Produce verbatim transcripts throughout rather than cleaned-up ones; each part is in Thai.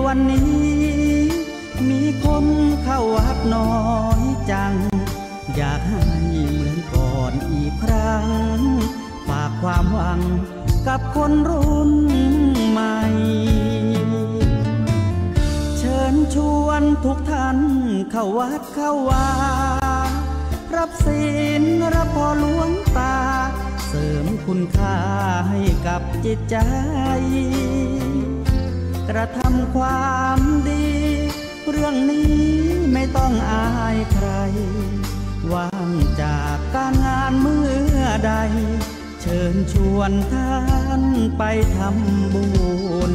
วันนี้มีคนเข้าวัดน้อยจังอยากให้เหมือนก่อนอีกครั้งฝากความหวังกับคนรุ่นใหม่เชิญชวนทุกท่านเข้าวัดเข้าวารับศีลรับพรหลวงตาเสริมคุณค่าให้กับจิตใจกระทำความดีเรื่องนี้ไม่ต้องอายใครว่างจากการงานเมื่อใดเชิญชวนท่านไปทำบุญ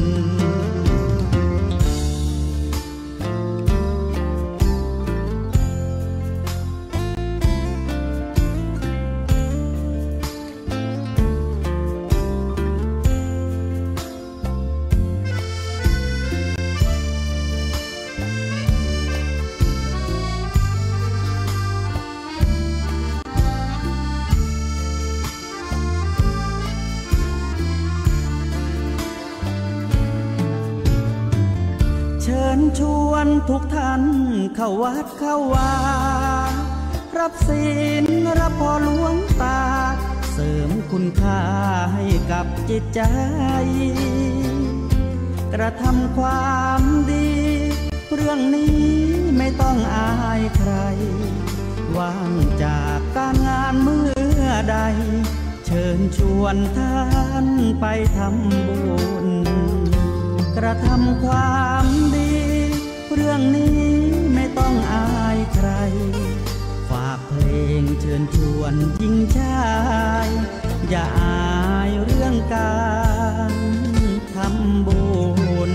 เชิญชวนทุกท่านเข้าวัดเข้าวารับศีลรับพรหลวงตาเสริมคุณค่าให้กับจิตใจกระทำความดีเรื่องนี้ไม่ต้องอายใครว่างจากการงานเมื่อใดเชิญชวนท่านไปทำบุญกระทำความดีเรื่องนี้ไม่ต้องอายใครฝากเพลงเชิญชวนหญิงชายอย่าอายเรื่องการทำบุญ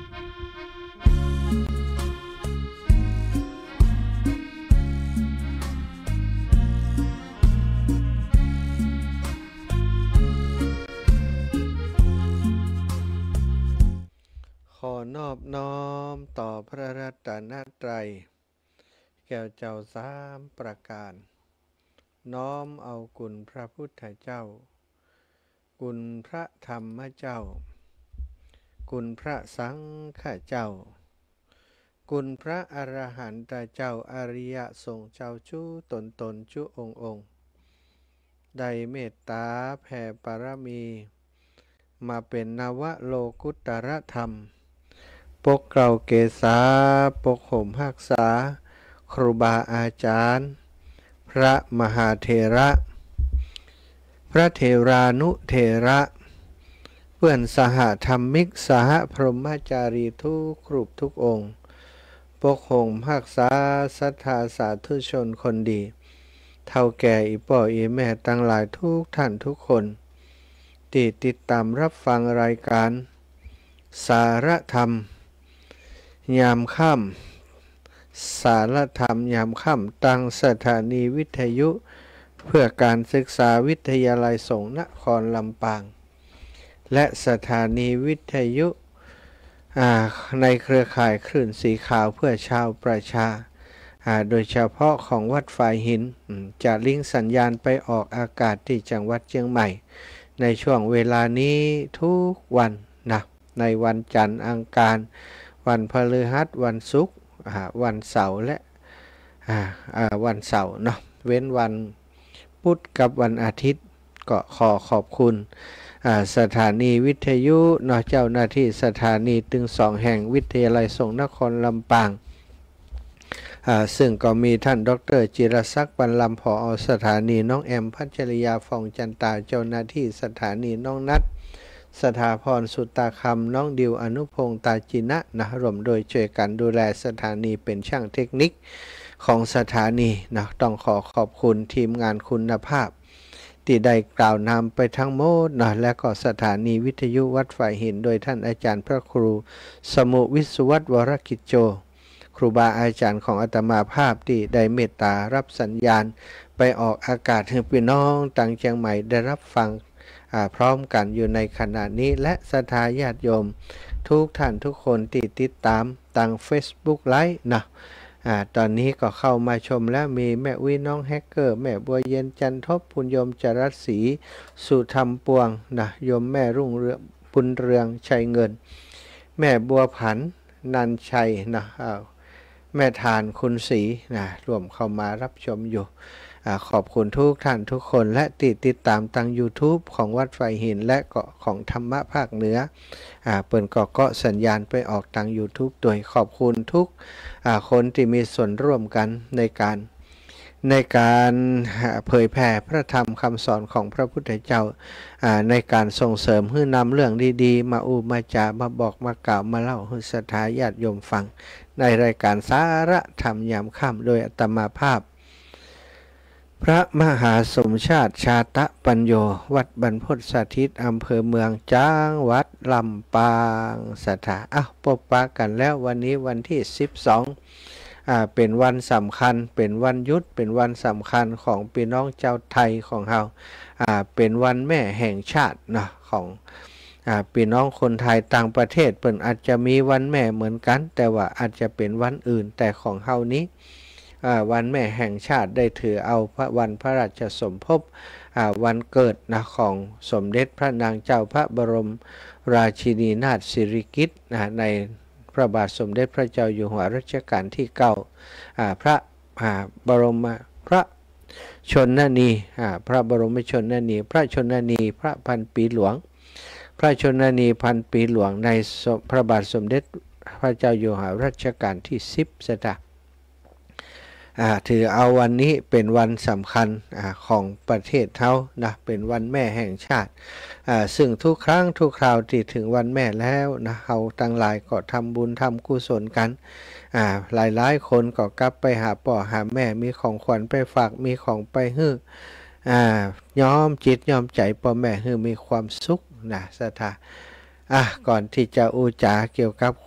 ขอนอบน้อมต่อพระรัตนตรัยแก่เจ้าสามประการน้อมเอาคุณพระพุทธเจ้าคุณพระธรรมเจ้าคุณพระสังฆเจ้าคุณพระอรหันตเจ้าอริยสงฆ์เจ้าชูตนตนชูองค์องค์ได้เมตตาแผ่ปรมีมาเป็นนวโลกุตรธรรมปกเกล้าเกษาปกห่มรักษาครูบาอาจารย์พระมหาเถระพระเถรานุเถระเพื่อนสหธรรมิกสหพรหมจารีทุกกรุปทุกองค์ปกห่มรักษาศรัทธาสาธุชนคนดีเท่าแก่อีป่ออีแม่ตั้งหลายทุกท่านทุกคนที่ติดตามรับฟังรายการสารธรรมยามค่ำสารธรรมยามค่ำตั้งสถานีวิทยุเพื่อการศึกษาวิทยาลัยสงฆ์นครลำปางและสถานีวิทยุในเครือข่ายคลื่นสีขาวเพื่อชาวประชาโดยเฉพาะของวัดฝายหินจะลิงก์สัญญาณไปออกอากาศที่จังหวัดเชียงใหม่ในช่วงเวลานี้ทุกวันนะในวันจันทร์อังคารวันพฤหัสวันศุกร์วันเสาร์และวันเสาร์เนาะเว้นวันพุธกับวันอาทิตย์ก็ขอขอบคุณสถานีวิทยุเนาะเจ้าหน้าที่สถานีถึงสองแห่งวิทยาลัยสงฆ์นครลำปางซึ่งก็มีท่านดรจิรศักดิ์บรรลัมผอ.สถานีน้องแอมพัชริยาฟองจันตาเจ้าหน้าที่สถานีน้องนัทสถาพรสุตตาคำน้องดิวอนุพงษ์ตาจินะนะรวมโดยช่วยกันดูแลสถานีเป็นช่างเทคนิคของสถานีนะต้องขอขอบคุณทีมงานคุณภาพที่ได้กล่าวนำไปทั้งหมดนะและก็สถานีวิทยุวัดฝ่ายหินโดยท่านอาจารย์พระครูสมุวิศวัตวรกิจโจครูบาอาจารย์ของอาตมาภาพที่ได้เมตตารับสัญญาณไปออกอากาศให้พี่น้องต่างเชียงใหม่ได้รับฟังพร้อมกันอยู่ในขณะนี้และศรัทธาญาติโยมทุกท่านทุกคนที่ติดตามทาง Facebook ไลฟ์นะตอนนี้ก็เข้ามาชมแล้วมีแม่วิน้องแฮกเกอร์แม่บัวเย็นจันทบปุญยมจรัสศรีสุธรรมปวงนะโยมแม่รุ่งเรืองปุญเรืองชัยเงินแม่บัวผันนันชัยนะแม่ทานคุณศรีนะรวมเข้ามารับชมอยู่ขอบคุณทุกท่านทุกคนและติดติดตามทาง YouTube ของวัดไฟหินและก็ของธรรมะภาคเหนือเปิดก็เกาะสัญญาณไปออกทาง YouTube โดยขอบคุณทุกคนที่มีส่วนร่วมกันในการในการเผยแผ่พระธรรมคำสอนของพระพุทธเจ้าในการส่งเสริมให้นำเรื่องดีๆมาอูมาจามาบอกมากล่าวมาเล่าให้ศรัทธาญาติโยมฟังในรายการสาระธรรมยามค่ำโดยอาตมาภาพพระมหาสมชาติชาตะปัญโยวัดบรรพตสถิตอำเภอเมืองจังหวัดลำปางสถาอ้าวพบปะกันแล้ววันนี้วันที่สิบสองอ่าเป็นวันสำคัญเป็นวันหยุดเป็นวันสำคัญของพี่น้องเจ้าไทยของเราอ่าเป็นวันแม่แห่งชาตินะของอ่าพี่น้องคนไทยต่างประเทศเปิ่นอาจจะมีวันแม่เหมือนกันแต่ว่าอาจจะเป็นวันอื่นแต่ของเฮานี้วันแม่แห่งชาติได้ถือเอาพระวันพระราชสมภพวันเกิดนะของสมเด็จพระนางเจ้าพระบรมราชินีนาถสิริกิติ์นะในพระบาทสมเด็จพระเจ้าอยู่หัวรัชกาลที่เก้าพระบรมพระชนนีพระบรมชนนีพระชนนีพระพันปีหลวงพระชนนีพันปีหลวงในพระบาทสมเด็จพระเจ้าอยู่หัวรัชกาลที่สิบสตางค์ถือเอาวันนี้เป็นวันสำคัญอของประเทศเท่านะเป็นวันแม่แห่งชาติซึ่งทุกครั้งทุกคราวที่ถึงวันแม่แล้วนะเราทั้งหลายก็ทำบุญทำกุศลกันหลายๆคนก็กลับไปหาพ่อหาแม่มีของขวัญไปฝากมีของไปให้ย้อมจิตย้อมใจพ่อแม่ให้มีความสุขนะศรัทธาก่อนที่จะอูจาเกี่ยวกับ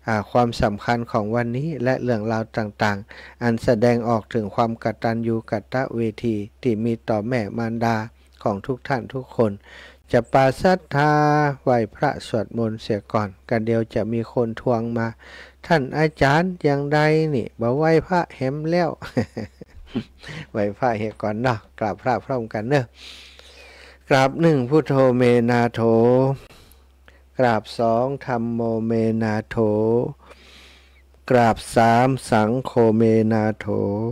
ความสำคัญของวันนี้และเรื่องราวต่างๆอันแสดงออกถึงความกตัญญูกตเวทีที่มีต่อแม่มารดาของทุกท่านทุกคนจะปาศรัทธาไหวพระสวดมนต์เสียก่อนกันเดียวจะมีคนทวงมาท่านอาจารย์อย่างใดนี่บ่ไหวพระแหมแล้ว ไหวพระเฮก่อนเนาะกราบพระพร้อมกันเนอะกราบหนึ่งพุทโธเมนาโถกราบสองธัมโมเมนาโถกราบสามสังโฆเมนาโถ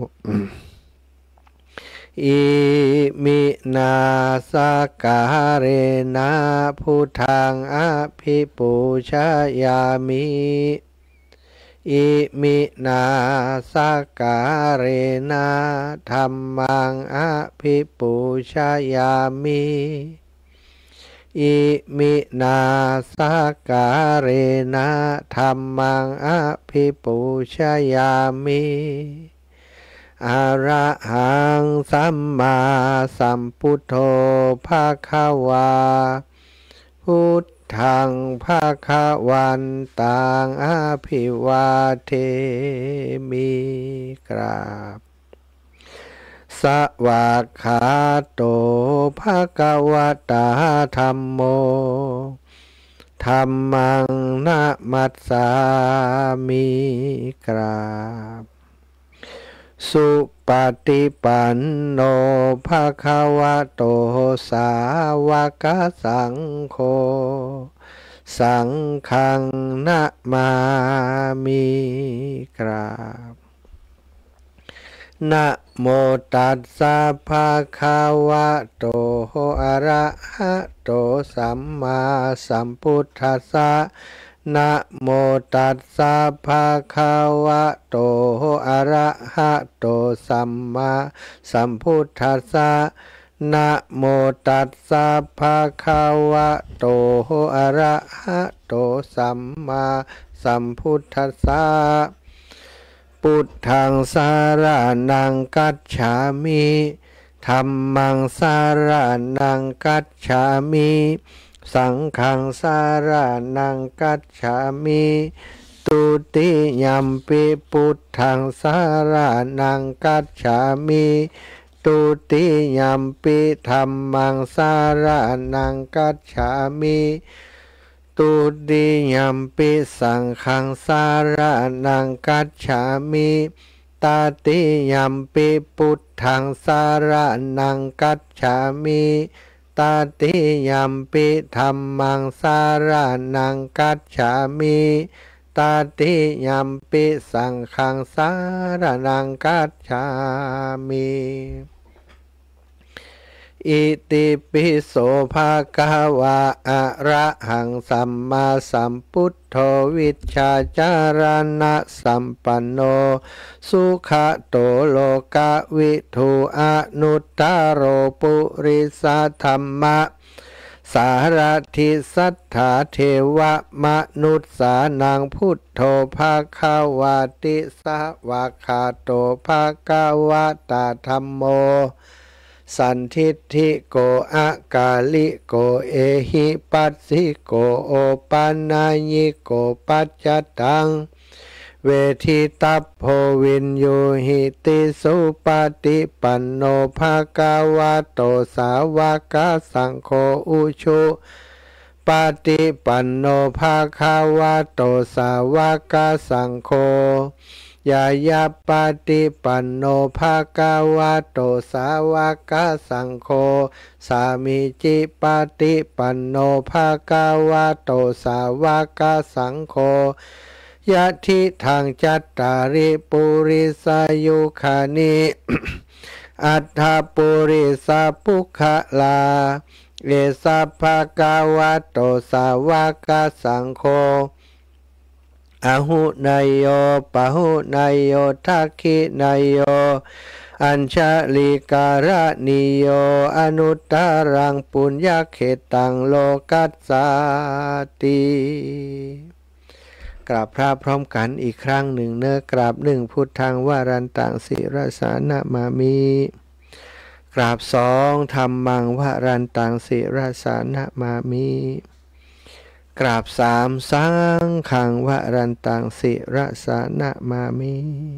อิมินาสการเรนะพุทธังอภิปูชยามิอิมินาสการเรนะธัมมังอภิปูชยามิอิมินาสการเรนะธัมมังอภิปูชยามิอะระหังสัมมาสัมพุทโธภะคะวาพุทธังภะคะวันตังอภิวาเทมิกราบสวากขาโตภะคะวะตาธัมโมธัมมังนะมัสสามิกราบสุปฏิปันโนภะคะวะโตสาวกสังโฆสังฆังนะมามิกราบนะโมตัสสะภะคะวะโตอะระหะโตสัมมาสัมพุทธัสสะนะโมตัสสะภะคะวะโตอะระหะโตสัมมาสัมพุทธัสสะนะโมตัสสะภะคะวะโตอะระหะโตสัมมาสัมพุทธัสสะพุทธังสารนังกัจฉามิธัมมังสารนังกัจฉามิสังฆังสารนังกัจฉามิตุติยัมปิพุทธังสารนังกัจฉามิตุติยัมปิธัมมังสารนังกัจฉามิตุติยัมปิสังฆังสารนังกัจฉามิตาติยัมปิพุทธังสารนังกัจฉามิตาติยัมปิธัมมังสารนังกัจฉามิตาติยัมปิสังฆังสารนังกัจฉามิอิติปิโสภะคะวะอะระหังสัมมาสัมพุทโธวิชชาจารณะสัมปันโนสุขโตโลกวิทูอนุตตโรปุริสธัมมะสารถิสัทธาเทวมนุษสานังพุทโธภะคะวะติสวากขาโตภะคะวะตาธัมโมสันทิฏฐิโกอากาลิโกเอหิปัสสิโกโอปันนายิโกปัจจตังเวทิตัพโพวินโยหิติสุปฏิปันโนภะคะวะโตสาวกสังโฆอุชุปฏิปันโนภะคะวะโตสาวกสังโฆยายาปฏิปันโนภะคะวะโตสาวกสังโฆสามิจิปฏิปันโนภะคะวะโตสาวกสังโฆยะทิทางจัตตาริปุริสายุคานิ อัฏฐปุริสาปุคลาเอสะภะคะวะโตสาวกสังโฆอหุนายโยปะหุนายโยทักขินายโยอัญชลิการะนิโยอนุตตรังปุญญเขตังโลกัสสาติกราบพระพร้อมกันอีกครั้งหนึ่งเนื้อกราบหนึ่งพุทธังวารันตังศิรสานะมามิกราบสองธัมมังวารันตังศิรสานะมามิกราบสามสังขังวรันตังสิระสานะมามิ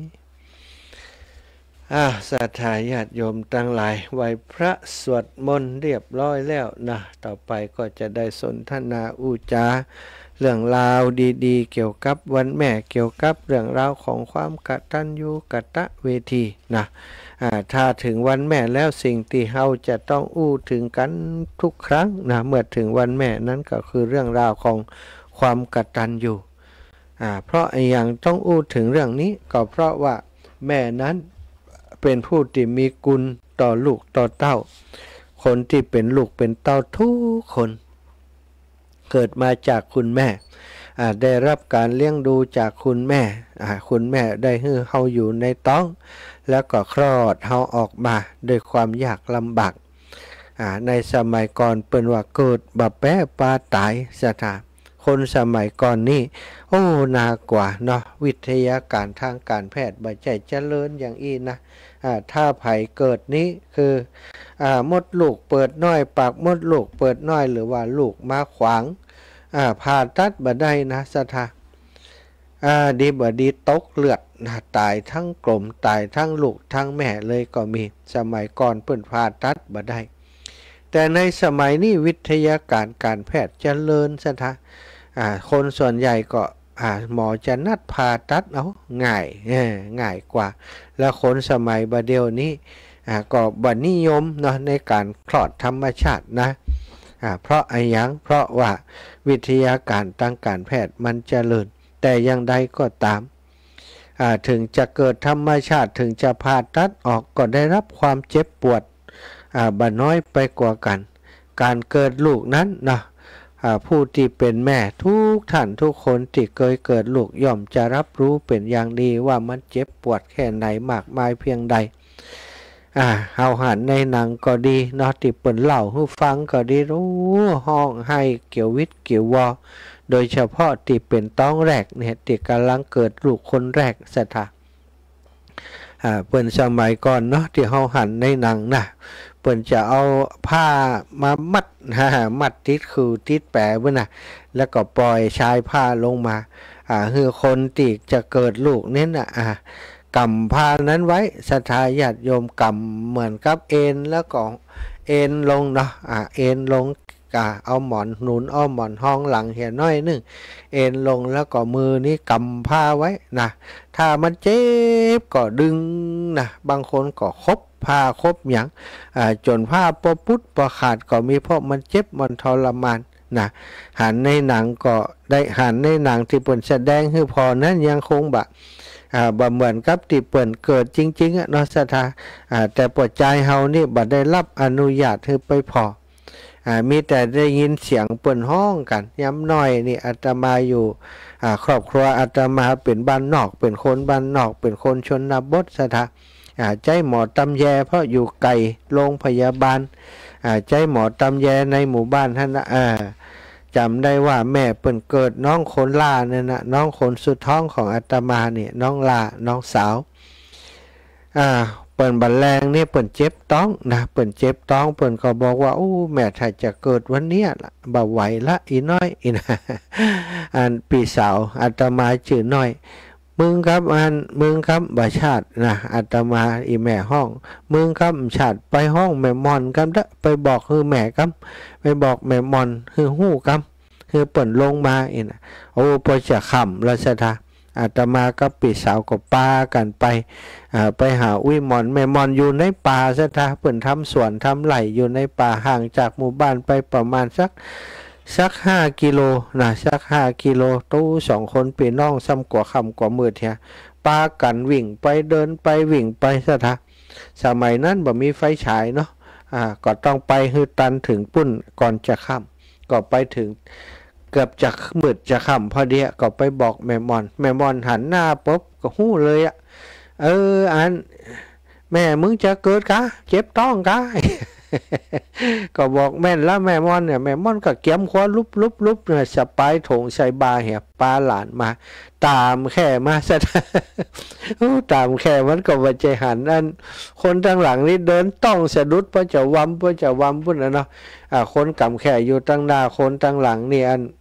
อ่าศรัทธาญาติโยมทั้งหลายไหว้พระสวดมนต์เรียบร้อยแล้วนะต่อไปก็จะได้สนทนาอุจาเรื่องราวดีๆเกี่ยวกับวันแม่เกี่ยวกับเรื่องราวของความกตัญญูกตเวทีนะอ่าถ้าถึงวันแม่แล้วสิ่งที่เราจะต้องอู้ถึงกันทุกครั้งนะเมื่อถึงวันแม่นั้นก็คือเรื่องราวของความกตัญญูอ่าเพราะอย่างต้องอู้ถึงเรื่องนี้ก็เพราะว่าแม่นั้นเป็นผู้ที่มีกุลต่อลูกต่อเต้าคนที่เป็นลูกเป็นเต้าทุกคนเกิดมาจากคุณแม่ได้รับการเลี้ยงดูจากคุณแม่คุณแม่ได้ให้เฮาอยู่ในท้องแล้วก็คลอดเฮาออกมาด้วยความยากลำบากในสมัยก่อนเป็นว่าเกิดบะแปะปลาตายสถาคนสมัยก่อนนี้โอ้นากว่าเนาะวิทยาการทางการแพทย์บ่ใจเจริญอย่างอีนะถ้าไผเกิดนี้คืออ่ามดลูกเปิดน้อยปากมดลูกเปิดน้อยหรือว่าลูกมาขวางอ่าผ่าตัดบ่ได้นะสถาอ่าดีบ่ดีตกเลือดนะตายทั้งกลมตายทั้งลูกทั้งแม่เลยก็มีสมัยก่อนเปิ้นผ่าตัดบ่ได้แต่ในสมัยนี้วิทยาการการแพทย์เจริญสถาอ่าคนส่วนใหญ่ก็อ่าหมอจะนัดผ่าตัดเอาง่ายเออง่ายกว่าแล้วคนสมัยบัดเดี๋ยวนี้อ่าก็บ่นิยมเนาะในการคลอดธรรมชาตินะอ่าเพราะอะไรอย่างเพราะว่าวิทยาการทางการแพทย์มันเจริญแต่อย่างใดก็ตามอ่าถึงจะเกิดธรรมชาติถึงจะผ่าตัดออกก็ได้รับความเจ็บปวดอ่าบ่น้อยไปกว่ากันการเกิดลูกนั้นเนาะผู้ที่เป็นแม่ทุกท่านทุกคนที่เคยเกิดลูกย่อมจะรับรู้เป็นอย่างดีว่ามันเจ็บปวดแค่ไหนมากมายเพียงใดอ่าเฮาหันในหนังก็ดีเนาะที่เปิ้นเล่าให้ฟังก็ดีรู้ห้องให้เกี่ยววิทย์เกี่ยววอโดยเฉพาะที่เป็นต้องแรกเนี่ยที่กำลังเกิดลูกคนแรกสถาอ่าเปิ้นสมัยก่อนเนาะที่เฮาหันในหนังนะเปิ้นจะเอาผ้ามามัดฮะมัดติดคือติดแปะเบิ่นน่ะแล้วก็ปล่อยชายผ้าลงมาอ่าคือคนที่จะเกิดลูกเนี่ยน่ะอ่ากำผ้านั้นไว้ศรัทธาญาติโยมกำเหมือนกับเอ็นแล้วก็เอ็นลงเนาะอ่าเอ็นลงอ่าเอาหมอนหนุนเอาหมอนห้องหลังเหี่ยน้อยนึงเอ็นลงแล้วก็มือนี้กำผ้าไว้นะถ้ามันเจ็บก็ดึงนะบางคนก็คบผ้าครบหยังอ่าจนผ้าปะพุดปะขาดก็มีเพราะมันเจ็บมันทรมานนะหันในหนังก็ได้หันในหนังที่เปิ้นแสดงให้พอนั้นยังคงบะอ่าบ่เหมือนกับที่เปิ้นเกิดจริงๆอ่ะเนาะศรัทธาอ่าแต่ปัจจัยเฮานี่บ่ได้รับอนุญาตให้ไปพออ่ามีแต่ได้ยินเสียงเปิ้นห้องกันย้ำน้อยนี่อาตมาอยู่อ่าครอบครัวอาตมาเป็นบ้านนอกเป็นคนบ้านนอกเป็นคนชนบทศรัทธาใจหมอตำแยเพราะอยู่ไกลโรงพยาบาลใจหมอตำแยในหมู่บ้านท่านนะจำได้ว่าแม่เปิ่นเกิดน้องคนล่าเนี่ยนะน้องคนสุดท้องของอาตมาเนี่ยน้องล่าน้องสาวอ่าเปิ่นบันแรงเนี่ยเปิ่นเจ็บท้องนะเปิ่นเจ็บท้องเปิ่นก็บอกว่าโอ้แม่ถ้าจะเกิดวันเนี้ยละบ่ไหวละอีน้อยอีนะอันปีสาวอาตมาชื่อน้อยมึงครับอันมึงครับบ่ชาตินะอาตมาอีแม่ห้องมึงครับชาติไปห้องแม่มอนครับเด้อไปบอกคือแม่ครับไปบอกแม่มอนคือฮู้ครับคือเปิ่นลงมาอีน่ะโอ้พอจะค่ำแล้วซะท่าอาตมากับปีสาวก็ปากันไปอ่าไปหาอุ้ยมอนแม่มอนอยู่ในป่าซะท่าเปิ่นทำสวนทำไร่อยู่ในป่าห่างจากหมู่บ้านไปประมาณสักสักห้ากิโลนะสักห้ากิโลตู้สองคนปีน้องซ้ำกว่าค่ำกว่ามืดเฮียปากันวิ่งไปเดินไปวิ่งไปซะท่าสมัยนั้นบ่มีไฟฉายเนาะอ่าก็ต้องไปฮือตันถึงปุ้นก่อนจะค่ำก็ไปถึงเกือบจะมืดจะค่ำพอดีก็ไปบอกแม่มอนแม่มอนหันหน้าปุ๊บก็หู้เลยอ่ะเอออันแม่มึงจะเกิดกะเจ็บท้องกะ ก็บอกแม่นแล้วแม่มอนเนี่ยแม่มอนก็เก็บคว้าลุบลุบลุบเนี่ยสปายถงใส่บาเหี่ยปลาหลานมาตามแค่มาซะ ตามแค่มันก็ว่าใจหันนั่นคนทางหลังนี่เดินต้องสะดุดเพราะจะวำเพราะจะวำพุ่นนะเนาะอ่าคนกำแค่อยู่ตั้งหน้าคนตั้งหลังนี่อัน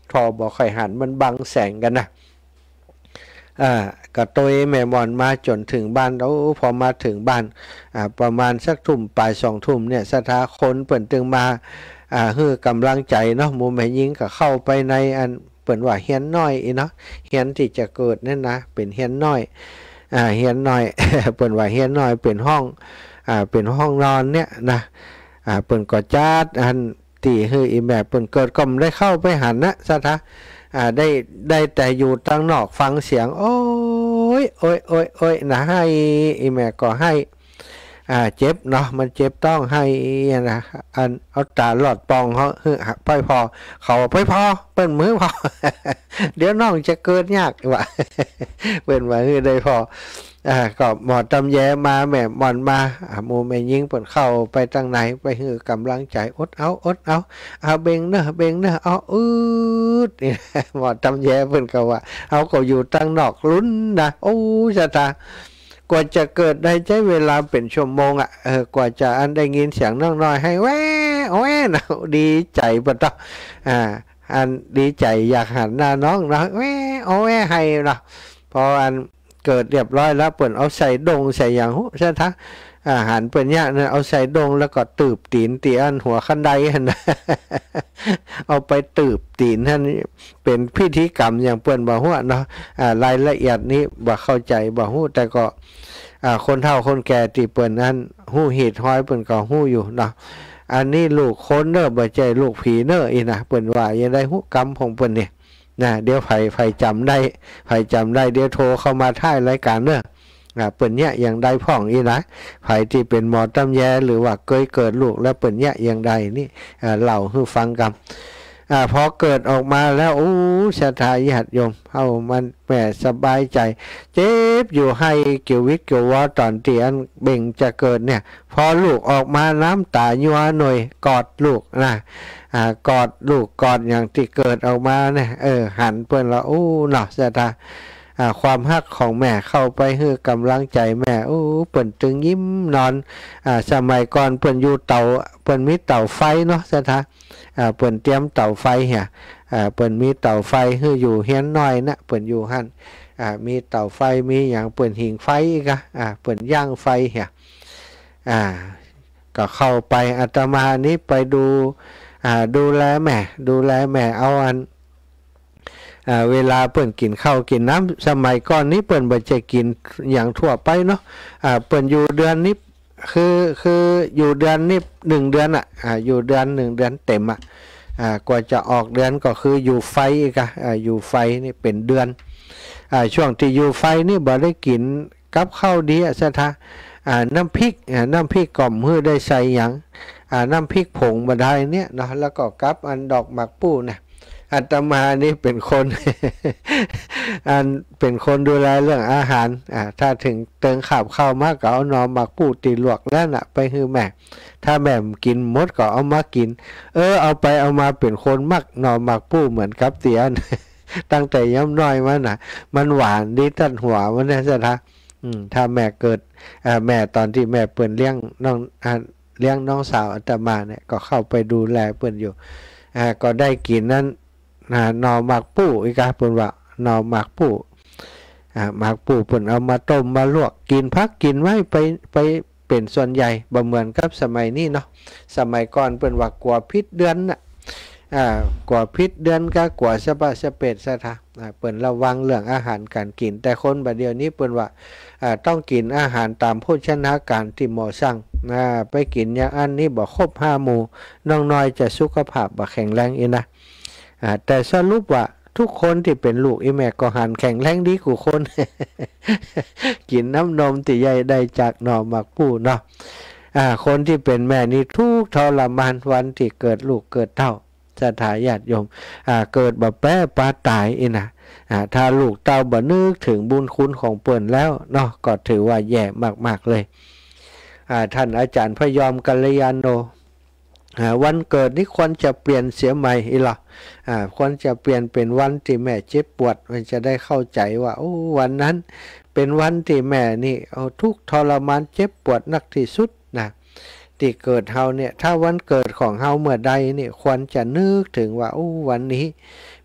ทอบ่ค่อยหันมันบังแสงกันนะอ่าก็ตัวแม่มอนมาจนถึงบ้านแล้วพอมาถึงบ้านอ่าประมาณสักทุ่มปลายสองทุ่มเนี่ยสถาคนเปิ่นตึงมาอ่าฮือกำลังใจเนาะหมู่แม่ยิงก็เข้าไปในอันเปิ่นว่าเฮียนน้อยอีเนาะเฮียนที่จะเกิดนั่นนะเป็นเฮียนน้อยอ่าเฮียนน้อย เปิ่นว่าเฮียนน้อยเป็นห้องอ่าเป็นห้องนอนเนี่ยนะอ่าเปิ่นก็จัดอันตีฮืออีแม่เปิ่นเกิดก็ไม่ได้เข้าไปหันนะสถาอ่าได้ได้แต่อยู่ตั้งนอกฟังเสียงโอ้ยโอ้ยโอ้ยโอ้ยนะให้อีแม่ก็ให้อ่าเจ็บเนาะมันเจ็บต้องให้นะอันเอาตาหลอดปองเขาเฮ้ยไปพอเขาไปพอเปิ้นมือพอ เดี๋ยวน้องจะเกิดยากว่ะ เปิ้นว่าเฮ้ยได้พออ่าก็หมอตำแยมาแม่หมอนมาอ่าโมแม่ยิงเปิ้นเข้าไปตั้งไหนไปฮือกำลังใจอดเอาอดเอาเอาเบ่งเนอะเบ่งเนอะเอาอืดนี่ หมอตำแยเปิ้นก็ว่าเอาก็อยู่ตั้งนอกลุ้นนะโอ้ชะตากว่าจะเกิดได้ใช้เวลาเป็นชั่วโมงอ่ะเออกว่าจะอันได้ยินเสียงน้องน้อยให้แว่แว่นะดีใจบ่ต้องอ่าอันดีใจอยากหันหน้าน้องนะแว่เอาแว่ให้นะพออันเกิดเรียบร้อยแล้วเปิ่นเอาใส่ดงใส่อย่างหูใช่ทะอาหารเปิ่นเนี่ยเนี่ยเอาใส่ดงแล้วก็ตืบตีนตีอันหัวคันไดหั่นนะ เอาไปตืบตีนท่านเป็นพิธีกรรมอย่างเปิ่นบ่ฮู้เนาะอ่ารายละเอียดนี้บ่เข้าใจบ่ฮู้แต่ก็อ่าคนเฒ่าคนแก่ที่เปิ่นนั้นฮู้เหตุห้อยเปิ่นก็ฮู้อยู่เนาะอันนี้ลูกคนเด้อบ่ใช่ลูกผีเด้ออีนะเปิ่นว่ายังได้ฮู้กรรมของเปิ่นนี่นะเดี๋ยวไผไผจำได้ไผจำได้เดี๋ยวโทรเข้ามาท้ายรายการเด้ออ่าเปิ่นเนี่ยอย่างใดพ่องอีนะไผที่เป็นหมอตำแยหรือว่าเคยเกิดลูกแล้วเปิ่นเนี่ยอย่างใดนี่อ่าเล่าให้ฟังกันอ่าพอเกิดออกมาแล้วโอ้ศรัทธาญาติโยมเฮามันแหมสบายใจเจ็บอยู่ให้เกี่ยววิทย์เกี่ยววอตอนที่อันเบ่งจะเกิดเนี่ยพอลูกออกมาน้ำตายัวหน่อยกอดลูกนะอ่ากอดลูกกอดอย่างที่เกิดออกมาเนี่ยเออหันเปิ้นละโอ้เนาะศรัทธาอ่าความฮักของแม่เข้าไปให้กำลังใจแม่โอ้เปิ้นตึงยิ้มนอนอ่าสมัยก่อนเปิ้นอยู่เตาเปิ้นมีเตาไฟเนาะศรัทธาอ่าเปิ้นเตรียมเตาไฟเหี่ยอ่าเปิ้นมีเตาไฟให้อยู่เฮียนน้อยนะเปิ้นอยู่หั่นอ่ามีเตาไฟมีหยังเปิ้นหิงไฟอีกอ่ะอ่าเปิ้นย่างไฟเหี่ยอ่าก็เข้าไปอาตมานี้ไปดูอ่าดูแลแม่ดูแลแม่เอาอันอ่าเวลาเปิ้นกินข้าวกินน้ำสมัยก่อนนี้เปิ้นบ่จะกินอย่างทั่วไปเนาะอ่าเปิ้นอยู่เดือนนี้คือคืออยู่เดือนนี้หนึ่งเดือนอ่ะอ่าอยู่เดือนหนึ่งเดือนเต็มอ่ะอ่ากว่าจะออกเดือนก็คืออยู่ไฟอีกอ่ะอ่าอยู่ไฟนี่เป็นเดือนอ่าช่วงที่อยู่ไฟนี่บ่ได้กินกับข้าวดีอ่ะซะทะอ่าน้ำพริกอ่าน้ำพริกก่อมฮื้อได้ใส่หยังอ่าน้ำพริกผงบ่ได้เนี่ยเนาะแล้วก็กับอันดอกหมากปูนะอาตมานี่เป็นคน อันเป็นคนดูแลเรื่องอาหารอ่าถ้าถึงเติงขับเข้ามากก็เอาหน่อหมากปูตีลวกแล้วน่ะไปฮื้อแม่ถ้าแม่กินหมดก็เอามากินเออเอาไปเอามาเป็นคนมักหน่อหมากปูเหมือนกับเตียน ตั้งแต่ย้ำน้อยมาน่ะมันหวานดีตัดหัวมันน่ะซะนะอืมถ้าแม่เกิดอ่าแม่ตอนที่แม่เปิ้นเลี้ยงน้องอ่าเลี้ยงน้องสาวอาตมาเนี่ยก็เข้าไปดูแลเปิ้นอยู่อ่าก็ได้กินนั้นอ่าหน่อหมากปูอีกอ่ะเปิ้นว่าหน่อหมากปูอ่าหมากปูเปิ้นเอามาต้มมาลวกกินพักกินไว้ไปไปเป็นส่วนใหญ่บ่เหมือนกับสมัยนี้เนาะสมัยก่อนเปิ้นว่ากลัวพิษเดือนน่ะอ่ากว่าพิษเดือนก็กว่าสะบะสะเป็ดซะทะอ่าเปิ้นระวังเรื่องอาหารการกินแต่คนบัดเดี๋ยวนี้เปิ้นว่าอ่าต้องกินอาหารตามโภชนาการที่หมอสั่งอ่าไปกินอย่างอันนี้บ่ครบห้าหมู่น้องน้อยจะสุขภาพบ่แข็งแรงอีนะอ่าแต่สรุปว่าทุกคนที่เป็นลูกอีแม่ก็หันแข็งแรงดีกว่าคน กินน้ำนมที่ใหญ่ได้จากหน่อหมากปูเนาะอ่าคนที่เป็นแม่นี่ทุกทรมานวันที่เกิดลูกเกิดเต้าศรัทธาญาติโยมอ่าเกิดบ่แป้ปลาตายอีนะอ่าถ้าลูกเต้าบ่นึกถึงบุญคุณของเปิ้นแล้วเนาะก็ถือว่าแย่มากๆเลยอ่าท่านอาจารย์พยอมกัลยาโนอ่าวันเกิดนี้ควรจะเปลี่ยนเสียใหม่อีหรออ่าควรจะเปลี่ยนเป็นวันที่แม่เจ็บปวดมันจะได้เข้าใจว่าโอ้วันนั้นเป็นวันที่แม่นี่เอาทุกข์ทรมานเจ็บปวดนักที่สุดนะที่เกิดเฮาเนี่ยถ้าวันเกิดของเฮาเมื่อใดนี่ควรจะนึกถึงว่าโอ้วันนี้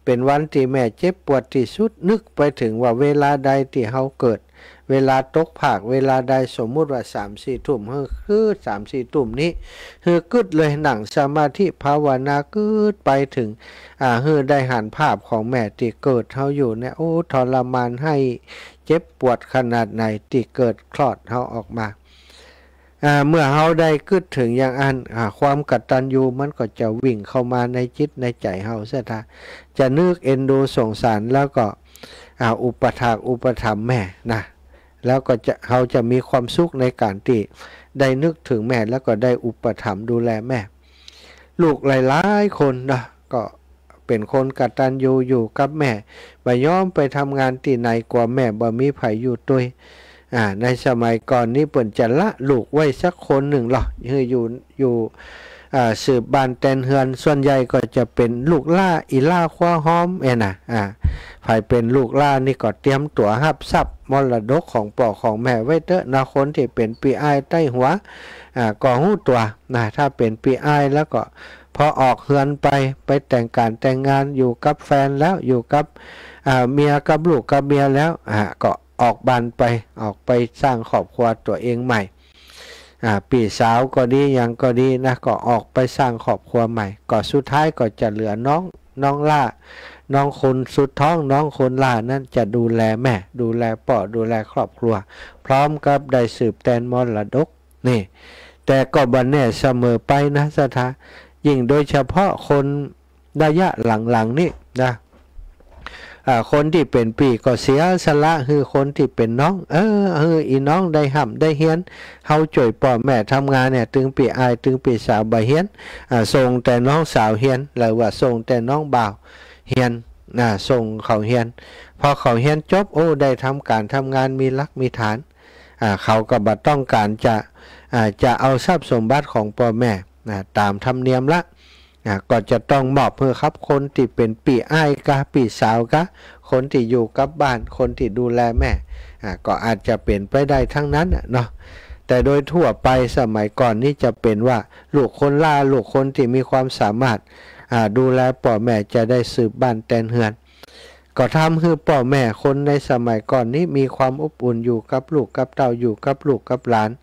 เป็นวันที่แม่เจ็บปวดที่สุดนึกไปถึงว่าเวลาใดที่เฮาเกิดเวลาตกผากเวลาใดสมมุติว่า สามสี่ ทุ่มเฮอคือ สามสี่ ทุ่มนี้เฮอกึดเลยหนังสมาธิภาวนากึดไปถึงอ่าเฮอได้หันภาพของแม่ที่เกิดเฮาอยู่เนี่ยโอ้ทรมานให้เจ็บปวดขนาดไหนที่เกิดคลอดเฮาออกมาอ่าเมื่อเฮาได้กึดถึงอย่างอันอ่าความกตัญญูมันก็จะวิ่งเข้ามาในจิตในใจเฮาเสียท่าจะนึกเอ็นดูสงสารแล้วก็อ่าอุปถากอุปถัมภ์แม่นะแล้วก็จะเขาจะมีความสุขในการที่ได้นึกถึงแม่แล้วก็ได้อุปถัมภ์ดูแลแม่ลูกหลายๆคนนะก็เป็นคนกตัญญูอยู่กับแม่บ่ยอมไปทำงานที่ไหนกว่าแม่บ่มีไผอยู่ด้วยอ่าในสมัยก่อนนี้เปิ่นจะละลูกไว้สักคนหนึ่งหรอกอยู่อยู่อ่าสืบบ้านแตนเฮือนส่วนใหญ่ก็จะเป็นลูกล่าอีล่าคว้าหอมเอ็น่ะอ่าไผเป็นลูกล่านี่ก็เตรียมตัวรับทรัพย์มรดกของพ่อของแม่ไว้เถอะนะคนที่เป็นปีอ้ายใต้หัวอ่าก็ฮู้ตัวนะถ้าเป็นปีอ้ายแล้วก็พอออกเฮือนไปไปแต่งการแต่งงานอยู่กับแฟนแล้วอยู่กับอ่าเมียกับลูกกับเมียแล้วอ่าก็ออกบ้านไปออกไปสร้างครอบครัวตัวเองใหม่อ่าปีสาวก็ดียังก็ดีนะก็ออกไปสร้างครอบครัวใหม่ก็สุดท้ายก็จะเหลือน้องน้องล่าน้องคนสุดท้องน้องคนล่านั้นจะดูแลแม่ดูแลพ่อดูแลครอบครัวพร้อมกับได้สืบแทนมรดกนี่แต่ก็บ่แน่เสมอไปนะสถายิ่งโดยเฉพาะคนระยะหลังๆนี่นะอ่าคนที่เป็นปีก็เสียสละคือคนที่เป็นน้องเออเอออีน้องได้ห่ำได้เฮียนเฮาช่วยพ่อแม่ทำงานเนี่ยถึงปีอายถึงปีสาวบ่เฮียนอ่าส่งแต่น้องสาวเฮียนหรือว่าส่งแต่น้องบ่าวเฮียนน่ะส่งเขาเฮียนพอเขาเฮียนจบโอ้ได้ทำการทำงานมีหลักมีฐานอ่าเขาก็บ่ต้องการจะอ่าจะเอาทรัพย์สมบัติของพ่อแม่นะตามธรรมเนียมละก็จะต้องมอบเพื่อครับคนที่เป็นปีอ้ายกะปีสาวกะคนที่อยู่กับบ้านคนที่ดูแลแม่ก็อาจจะเป็นไปได้ทั้งนั้นเนาะแต่โดยทั่วไปสมัยก่อนนี่จะเป็นว่าลูกคนล่าลูกคนที่มีความสามารถดูแลพ่อแม่จะได้สืบบ้านแตนเฮือนก็ทำให้พ่อแม่คนในสมัยก่อนนี้มีความอบอุ่นอยู่กับลูกกับเต้าอยู่กับลูกกับหลาน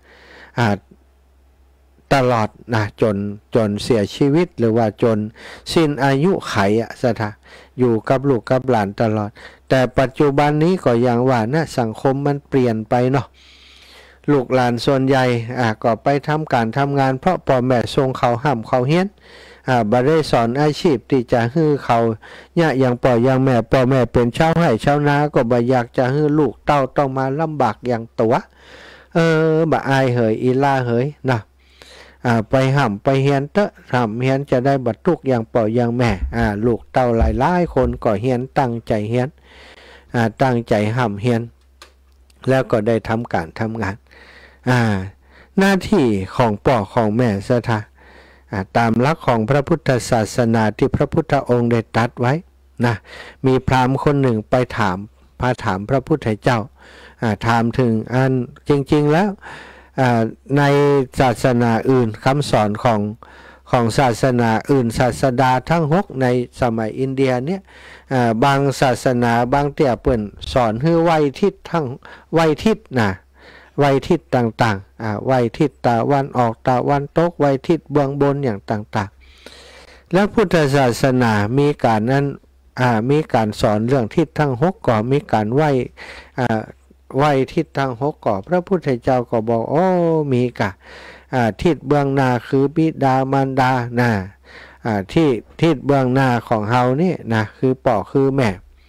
ตลอดนะจนจนเสียชีวิตหรือว่าจนสิ้นอายุไขอะสถาอยู่กับลูกกับหลานตลอดแต่ปัจจุบันนี้ก็อย่างว่านะสังคมมันเปลี่ยนไปเนาะลูกหลานส่วนใหญ่อ่ะก็ไปทำการทำงานเพราะพ่อแม่ส่งเขาห้ำเขาเฮียนอ่าบ่ได้สอนอาชีพที่จะให้เขาเนี่ยอย่างพ่ออย่างแม่พ่อแม่เป็นชาวไร่ชาวนาก็บ่อยากจะให้ลูกเต้าต้องมาลำบากอย่างตัวเออบ่อายเหยอีล่าเหยนะอ่าไปห่ำไปเฮียนเตอะห่ำเฮียนจะได้บัดทุกอย่างป่ออย่างแม่อ่าลูกเต้าหลายหลายคนก็เฮียนตั้งใจเฮียนอ่าตั้งใจห่ำเฮียนแล้วก็ได้ทำการทำงานอ่าหน้าที่ของป่อของแม่ซะท่าอ่าตามหลักของพระพุทธศาสนาที่พระพุทธองค์ได้ตรัสไว้นะมีพราหมณ์คนหนึ่งไปถามพาถามพระพุทธเจ้าอ่าถามถึงอันจริงๆแล้วในศาสนาอื่นคำสอนของของศาสนาอื่นศาสดาทั้งหกในสมัยอินเดียเนี่ยบางศาสนาบางเตี่ยเปิ่นสอนให้ไว้ทิศทั้งไว้ทิศนะไว้ทิศต่างๆไว้ทิศตะวันออกตะวันตกไว้ทิศเบื้องบนอย่างต่างๆแล้วพุทธศาสนามีการนั้นมีการสอนเรื่องทิศทั้งหกก็มีการไหว้ไหวทิศทางหกก่อพระพุทธเจ้าก็บอกโอ้มีกะทิศเบื้องหน้าคือบิดามารดานะที่ทิศเบื้องหน้าของเฮานี่นะคือป่อคือแม่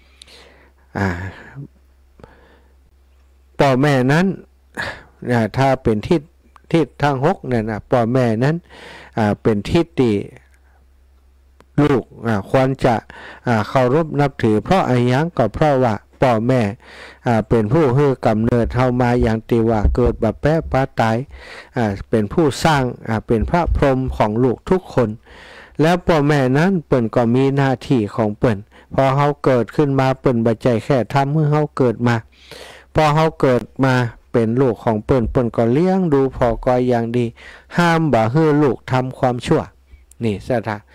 ป่อแม่นั้นถ้าเป็นทิศทิศทางหกเนี่ยนะป่อแม่นั้นเป็นทิศที่ลูกควรจะเคารพนับถือเพราะอะไรยังก็เพราะว่าพ่อแม่เป็นผู้ให้กำเนิดเฮามาอย่างตีว่าเกิดแบบแป๊บปาตายเป็นผู้สร้างเป็นพระพรหมของลูกทุกคนแล้วพ่อแม่นั้นเปิ่นก็มีหน้าที่ของเปิ่นพอเฮาเกิดขึ้นมาเปิ่นบ่ใจแค่ทำเมื่อเฮาเกิดมาพอเฮาเกิดมาเป็นลูกของเปิ่นเปิ่นก็เลี้ยงดูพอกอยอย่างดีห้ามบ่ให้ลูกทำความชั่วนี่ซะท่า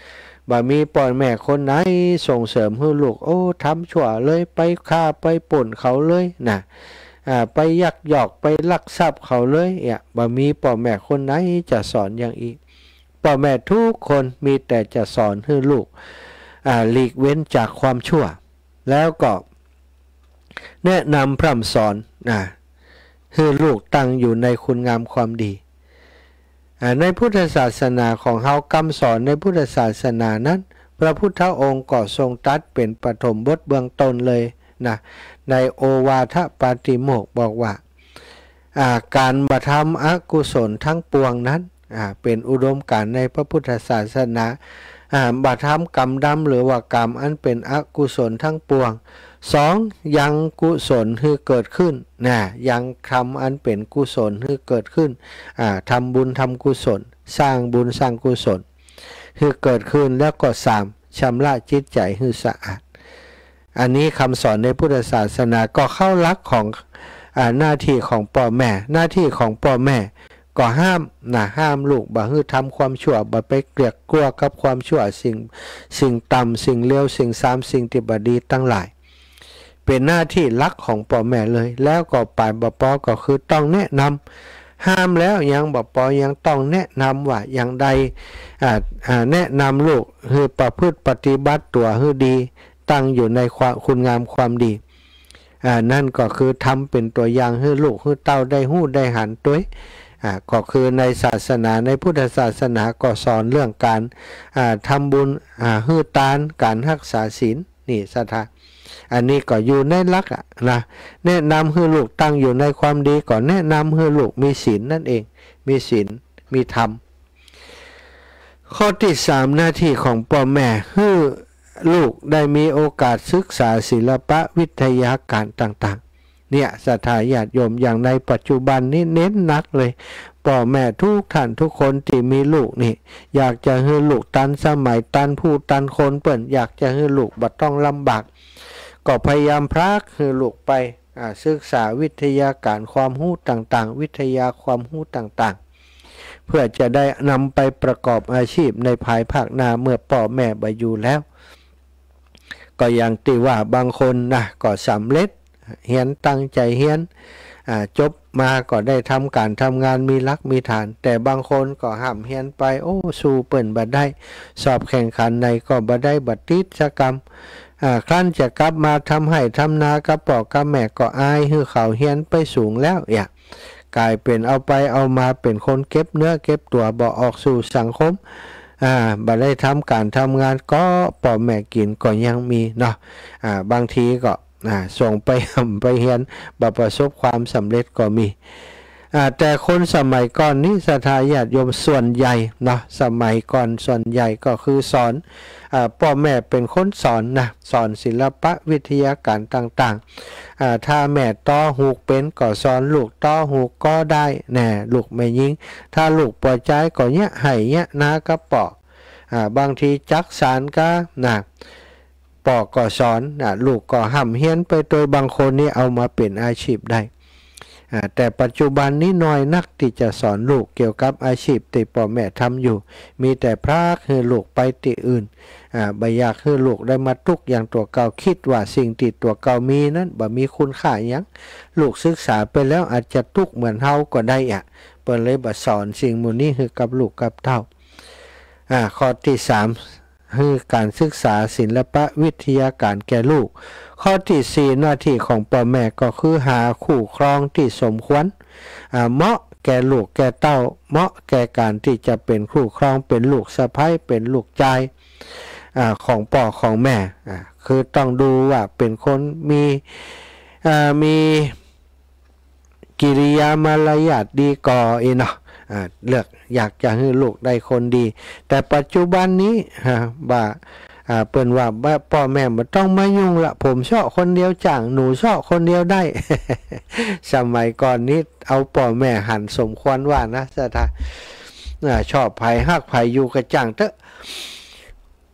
บ่มีพ่อแม่คนไหนส่งเสริมให้ลูกโอ้ทำชั่วเลยไปฆ่าไปป่นเขาเลยนะอ่าไปยักยอกไปลักทรัพย์เขาเลยเนี่ยบ่มีพ่อแม่คนไหนจะสอนอย่างอีกพ่อแม่ทุกคนมีแต่จะสอนให้ลูกอ่าหลีกเว้นจากความชั่วแล้วก็แนะนำพร่ำสอนนะให้ลูกตั้งอยู่ในคุณงามความดีในพุทธศาสนาของเฮาคำสอนในพุทธศาสนานั้นพระพุทธองค์ก็ทรงตรัสเป็นปฐมบทเบื้องต้นเลยนะในโอวาทปาติโมกข์บอกว่าการบทำอกุศลทั้งปวงนั้นเป็นอุดมการณ์ในพระพุทธศาสนาบทำกรรมดำหรือว่ากรรมอันเป็นอกุศลทั้งปวงสองยังกุศลให้เกิดขึ้นนะยังคำอันเป็นกุศลให้เกิดขึ้นทำบุญทำกุศลสร้างบุญสร้างกุศลให้เกิดขึ้นแล้วก็สามชำระจิตใจให้สะอาดอันนี้คำสอนในพุทธศาสนาก็เข้าหลักของหน้าที่ของพ่อแม่หน้าที่ของพ่อแม่ก็ห้ามนะห้ามลูกบ่ให้ทำความชั่วบ่ไปเกลียดกลัวกับความชั่วสิ่งสิ่งต่ำสิ่งเลวสิ่งสามสิ่งที่บ่ดีทั้งหลายเป็นหน้าที่หลักของพ่อแม่เลยแล้วก็ปลายบ่ปอก็คือต้องแนะนำห้ามแล้วยังบ่ปอยังต้องแนะนำว่าอย่างใดอ่าอ่าแนะนำลูกให้ประพฤติปฏิบัติตัวให้ดีตั้งอยู่ในความคุณงามความดีอ่านั่นก็คือทำเป็นตัวอย่างให้ลูกให้เต้าได้ฮู้ได้หันตัวอ่าก็คือในศาสนาในพุทธศาสนาก็สอนเรื่องการอ่าทำบุญอ่าให้ทานการรักษาศีลนี่ศรัทธาอันนี้ก็อยู่ในหลักอ่ะนะแนะนำให้ลูกตั้งอยู่ในความดีก่อนแนะนำให้ลูกมีศีลนั่นเองมีศีลมีธรรมข้อที่สามหน้าที่ของพ่อแม่ให้ลูกได้มีโอกาสศึกษาศิลปะวิทยาการต่างๆเนี่ยศรัทธาญาติโยมอย่างในปัจจุบันนี้เน้นหนักเลยพ่อแม่ทุกท่านทุกคนที่มีลูกนี่อยากจะให้ลูกตันสมัยตันผู้ตันคนเปิ่นอยากจะให้ลูกบ่ต้องลำบากก็พยายามพรากให้ลูกไปศึกษาวิทยาการความรู้ต่างๆวิทยาความรู้ต่างๆเพื่อจะได้นำไปประกอบอาชีพในภายภาคหน้าเมื่อพ่อแม่บ่อยู่แล้วก็อย่างที่ว่าบางคนนะก็สำเร็จเฮียนตั้งใจเฮียนจบมาก็ได้ทำการทำงานมีหลักมีฐานแต่บางคนก็ห้ามเฮียนไปโอ้สู้เปิ่นบ่ได้สอบแข่งขันในก็บ่ได้บัดติดกรรมครั้นจะกลับมาทำให้ทำนากับพ่อกับแม่ก็อายให้เขาเฮียนไปสูงแล้วอย่ากลายเป็นเอาไปเอามาเป็นคนเก็บเนื้อเก็บตัวบ่ออกสู่สังคมอ่าบ่ได้ทำการทำงานก็พ่อแม่กินก็ยังมีเนาะอ่าบางทีก็อ่าส่งไปไปเฮียนบ่ประสบความสำเร็จก็มีอ่าแต่คนสมัยก่อนนี้ศรัทธาญาติโยมส่วนใหญ่เนาะสมัยก่อนส่วนใหญ่ก็คือสอนอ่าพ่อแม่เป็นคนสอนนะสอนศิลปะวิทยาการต่างๆอ่าถ้าแม่ต่อหูกเป็นก็สอนลูกต่อหูกก็ได้แน่ลูกไม่ยิงถ้าลูกปล่อยใจก็เนี้ยให้เนี้ยนาก็ปอกอ่าบางทีจักสารก็นะปอกก็สอนนะลูกก็ห้ำเฮียนไปโดยบางคนนี่เอามาเป็นอาชีพได้แต่ปัจจุบันนี้น้อยนักที่จะสอนลูกเกี่ยวกับอาชีพที่พ่อแม่ทำอยู่มีแต่พรากให้ลูกไปที่อื่นอ่าบ่อยากให้ลูกได้มาทุกอย่างตัวเก่าคิดว่าสิ่งที่ตัวเก่ามีนั้นบ่มีคุณค่าหยังลูกศึกษาไปแล้วอาจจะทุกข์เหมือนเฮาก็ได้อ่ะเปิ้นเลยบ่สอนสิ่งหมู่นี้ให้กับลูกกับเต้าอ่าข้อที่สามคือการศึกษาศิลปะวิทยาการแก่ลูกข้อที่สี่หน้าที่ของพ่อแม่ก็คือหาคู่ครองที่สมควรอ่าเหมาะแก่ลูกแก่เต้าเหมาะแก่การที่จะเป็นคู่ครองเป็นลูกสะใภ้เป็นลูกชายอ่าของพ่อของแม่อ่าคือต้องดูว่าเป็นคนมีอ่ามีกิริยามารยาทดีก่ออีเนาะอ่าเลือกอยากจะให้ลูกได้คนดีแต่ปัจจุบันนี้ฮะว่าอ่าเปิ้นว่าพ่อแม่บ่ต้องมายุ่งละผมชอบคนเดียวจ้างหนูชอบคนเดียวได้ สมัยก่อนนี้เอาพ่อแม่หันสมควรว่านะสถาอ่าชอบไผฮักไผอยู่กระจ่างเถอะ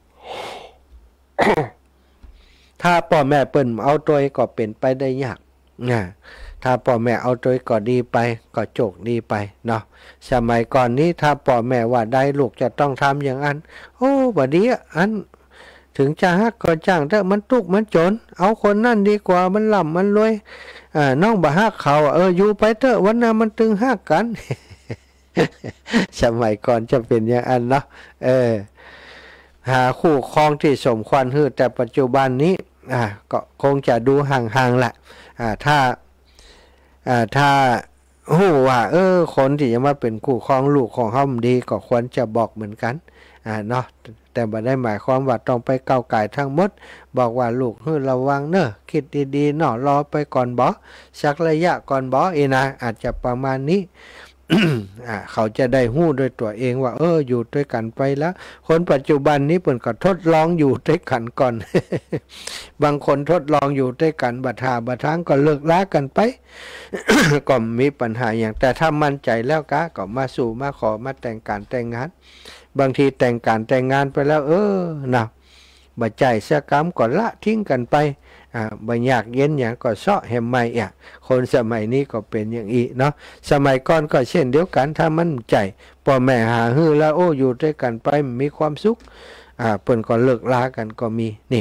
ถ้าพ่อแม่เปิ้นเอาตัวก็เป็นไปได้ยากนะถ้าพ่อแม่เอาตัวก็ดีไปก็โจกดีไปเนาะสมัยก่อนนี้ถ้าพ่อแม่ว่าได้ลูกจะต้องทำอย่างอันโอ้บัดนี้อันถึงจะฮักก็จ้างแต่มันทุกข์มันจนเอาคนนั่นดีกว่ามันล่ำมันรวยอ่าน้องบ่ฮักเขาเอออยู่ไปเถอะวันนั้นมันตึงฮักกัน สมัยก่อนจะเป็นอย่างอันเนาะเออหาคู่ครองที่สมควรคือแต่ปัจจุบันนี้อ่าก็คงจะดูห่างๆแหละอ่าถ้าอ่าถ้าหูว่าเออคนที่จะมาเป็นคู่ครองลูกของเขาดีก็ควรจะบอกเหมือนกันอ่าเนาะแต่บ่ได้หมายความว่าต้องไปก้าวไก่ทั้งหมดบอกว่าลูกให้ระวังเนอะคิดดีๆเนาะรอไปก่อนบ่สักระยะก่อนบ่อีนะอาจจะประมาณนี้ อ่าเขาจะได้หู้ด้วยตัวเองว่าเอออยู่ด้วยกันไปแล้วคนปัจจุบันนี้เปิ่นก็ทดลองอยู่ด้วยกันก่อน บางคนทดลองอยู่ด้วยกันบัดหาบัดทางก็เลิกลากันไป ก็มีปัญหาอย่างแต่ถ้ามั่นใจแล้วกะก็มาสู่มาขอมาแต่งการแต่งงานบางทีแต่งการแต่งงานไปแล้วเออนะบัดใจเสียกรรมก็ละทิ้งกันไปอ่าบ่อยากเย็นอย่างก็เซาะแหมใหม่อ่ะคนสมัยนี้ก็เป็นอย่างอีเนาะสมัยก่อนก็เช่นเดียวกันถ้ามันใจพ่อแม่หาฮื้อแล้วโอ้อยู่ด้วยกันไปมีความสุขอ่าเปิ้นก็เลิกลากันก็มีนี่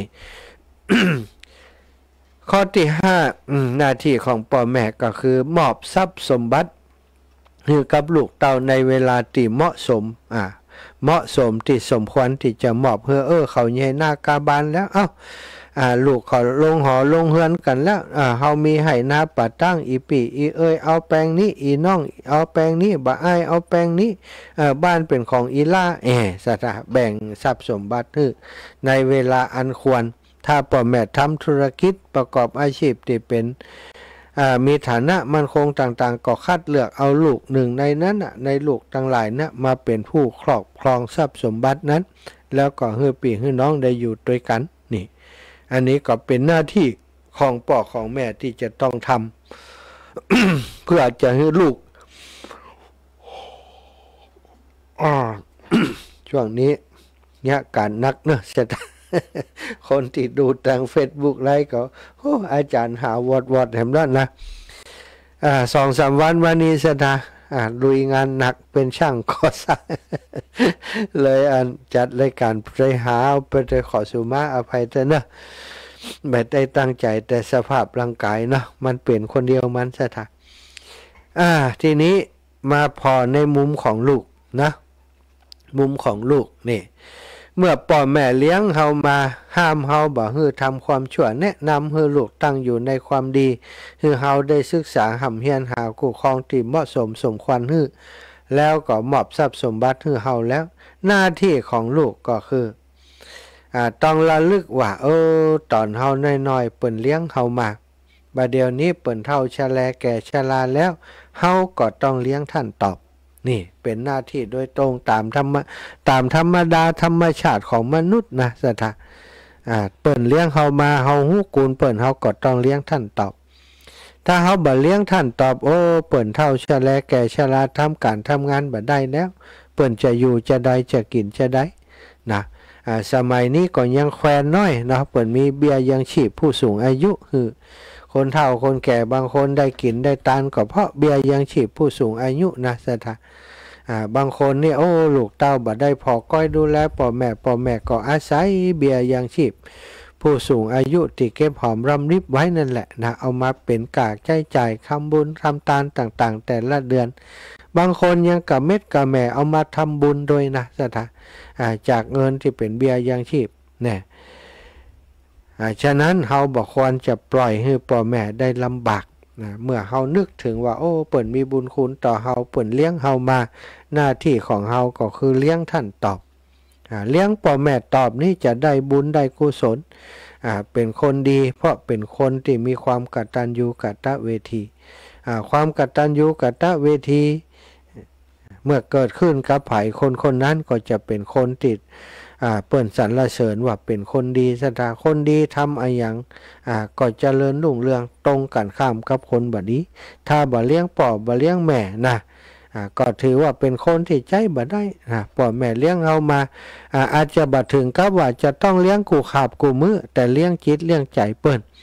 ข้อที่ห้าหน้าที่ของพ่อแม่ก็คือมอบทรัพย์สมบัติให้กับลูกเต้าในเวลาที่เหมาะสมอ่าเหมาะสมที่สมควรที่จะมอบเพื่อเออเขาใหญ่หน้ากาบานแล้วเอ้าอ่าลูกเขาลงหอลงเฮือนกันแล้วอ่าเฮามีให้นาป่าตั้งอีปีอีเอ้ยเอาแปลงนี้อีน้องเอาแปลงนี้บ่อ้ายเอาแปลงนี้เอ่อบ้านเป็นของอีล่าแอสถาแบ่งทรัพย์สมบัติในเวลาอันควรถ้าพ่อแม่ทำธุรกิจประกอบอาชีพที่เป็นมีฐานะมั่นคงต่างๆก็คัดเลือกเอาลูกหนึ่งในนั้นในลูกทั้งหลายนะมาเป็นผู้ครอบครองทรัพย์สมบัตินั้นแล้วก็ให้พี่ให้น้องได้อยู่ด้วยกันนี่อันนี้ก็เป็นหน้าที่ของพ่อของแม่ที่จะต้องทำ เพื่อจะให้ลูก ช่วงนี้เนี่ยการนักเนอะจะคนที่ดูทาง Facebook ไลฟ์ก็โอ้อาจารย์หาวอดวอดเห็นแล้วนะอ่าสองสามวันวันนี้สนะอ่าลุยงานหนักเป็นช่างก่อสร้าง เลยอันจัดรายการไปหาไปได้ขอสุมาอภัยเถอะนะไม่ได้ตั้งใจแต่สภาพร่างกายเนาะมันเปลี่ยนคนเดียวมันสนะอ่าทีนี้มาพอในมุมของลูกนะมุมของลูกนี่เมื่อพ่อแม่เลี้ยงเฮามาห้ามเฮาบ่ให้ทำความชั่วแนะนำให้ลูกตั้งอยู่ในความดีให้เฮาได้ศึกษาหำเฮียนหาคู่ครองที่เหมาะสมสมควรให้แล้วก็มอบทรัพย์สมบัติให้เฮาแล้วหน้าที่ของลูกก็คืออ่าต้องระลึกว่าเออตอนเฮาน้อยๆเปิ้นเลี้ยงเฮามาบัดเดี๋ยวนี้เปิ้นเฒ่าชราแก่ชราแล้วเฮาก็ต้องเลี้ยงท่านตอบนี่เป็นหน้าที่โดยตรงตามธรรมตามธรรมดาธรรมชาติของมนุษย์นะสถาอ่าเปิ้นเลี้ยงเฮามาเฮาฮู้กูลเปิ้นเฮาก็ต้องเลี้ยงท่านตอบถ้าเฮาบ่เลี้ยงท่านตอบโอ้เปิ้นเฒ่าชราแก่ชราทำการทำงานบ่ได้แล้วเปิ้นจะอยู่จะได้จะกินจะได้นะอ่าสมัยนี้ก็ยังแควนน้อยเนาะเปิ้นมีเบี้ยยังชีพผู้สูงอายุคือคนเฒ่าคนแก่บางคนได้กินได้ทานก็เพราะเบี้ยยังชีพผู้สูงอายุนะสถาอ่าบางคนนี่โอ้ลูกเต้าบ่ได้พอก้อยดูแลพ่อแม่พ่อแม่ก็อาศัยเบี้ยยังชีพผู้สูงอายุที่เก็บหอมรำริบไว้นั่นแหละนะเอามาเป็นกากใช้จ่ายคำบุญทำทานต่างๆแต่ละเดือนบางคนยังกับเม็ดกับแม่เอามาทำบุญโดยนะสถาอ่าจากเงินที่เป็นเบี้ยยังชีพเนี่ยฉะนั้นเฮาบ่ควรจะปล่อยให้พ่อแม่ได้ลำบากนะเมื่อเฮานึกถึงว่าโอ้เปิ้นมีบุญคุณต่อเฮาเปิ้นเลี้ยงเฮามาหน้าที่ของเฮาก็คือเลี้ยงท่านตอบอ่าเลี้ยงพ่อแม่ตอบนี่จะได้บุญได้กุศลอ่าเป็นคนดีเพราะเป็นคนที่มีความกตัญญูกตเวทีอ่าความกตัญญูกตเวทีเมื่อเกิดขึ้นกับไผคนคนนั้นก็จะเป็นคนติดอ่าเปิ้นสรรเสริญว่าเป็นคนดีสถาคนดีทำอะไรอย่างอ่าก็เจริญรุ่งเรืองตรงกันข้ามกับคนแบบนี้ถ้าบ่เลี้ยงพ่อบ่เลี้ยงแม่นะอ่าก็ถือว่าเป็นคนที่ใจบ่ได้นะพ่อแม่เลี้ยงเอามาอ่าอาจจะบ่ถึงกับว่าจะต้องเลี้ยงกูขาบกูมือแต่เลี้ยงจิตเลี้ยงใจเปิ้น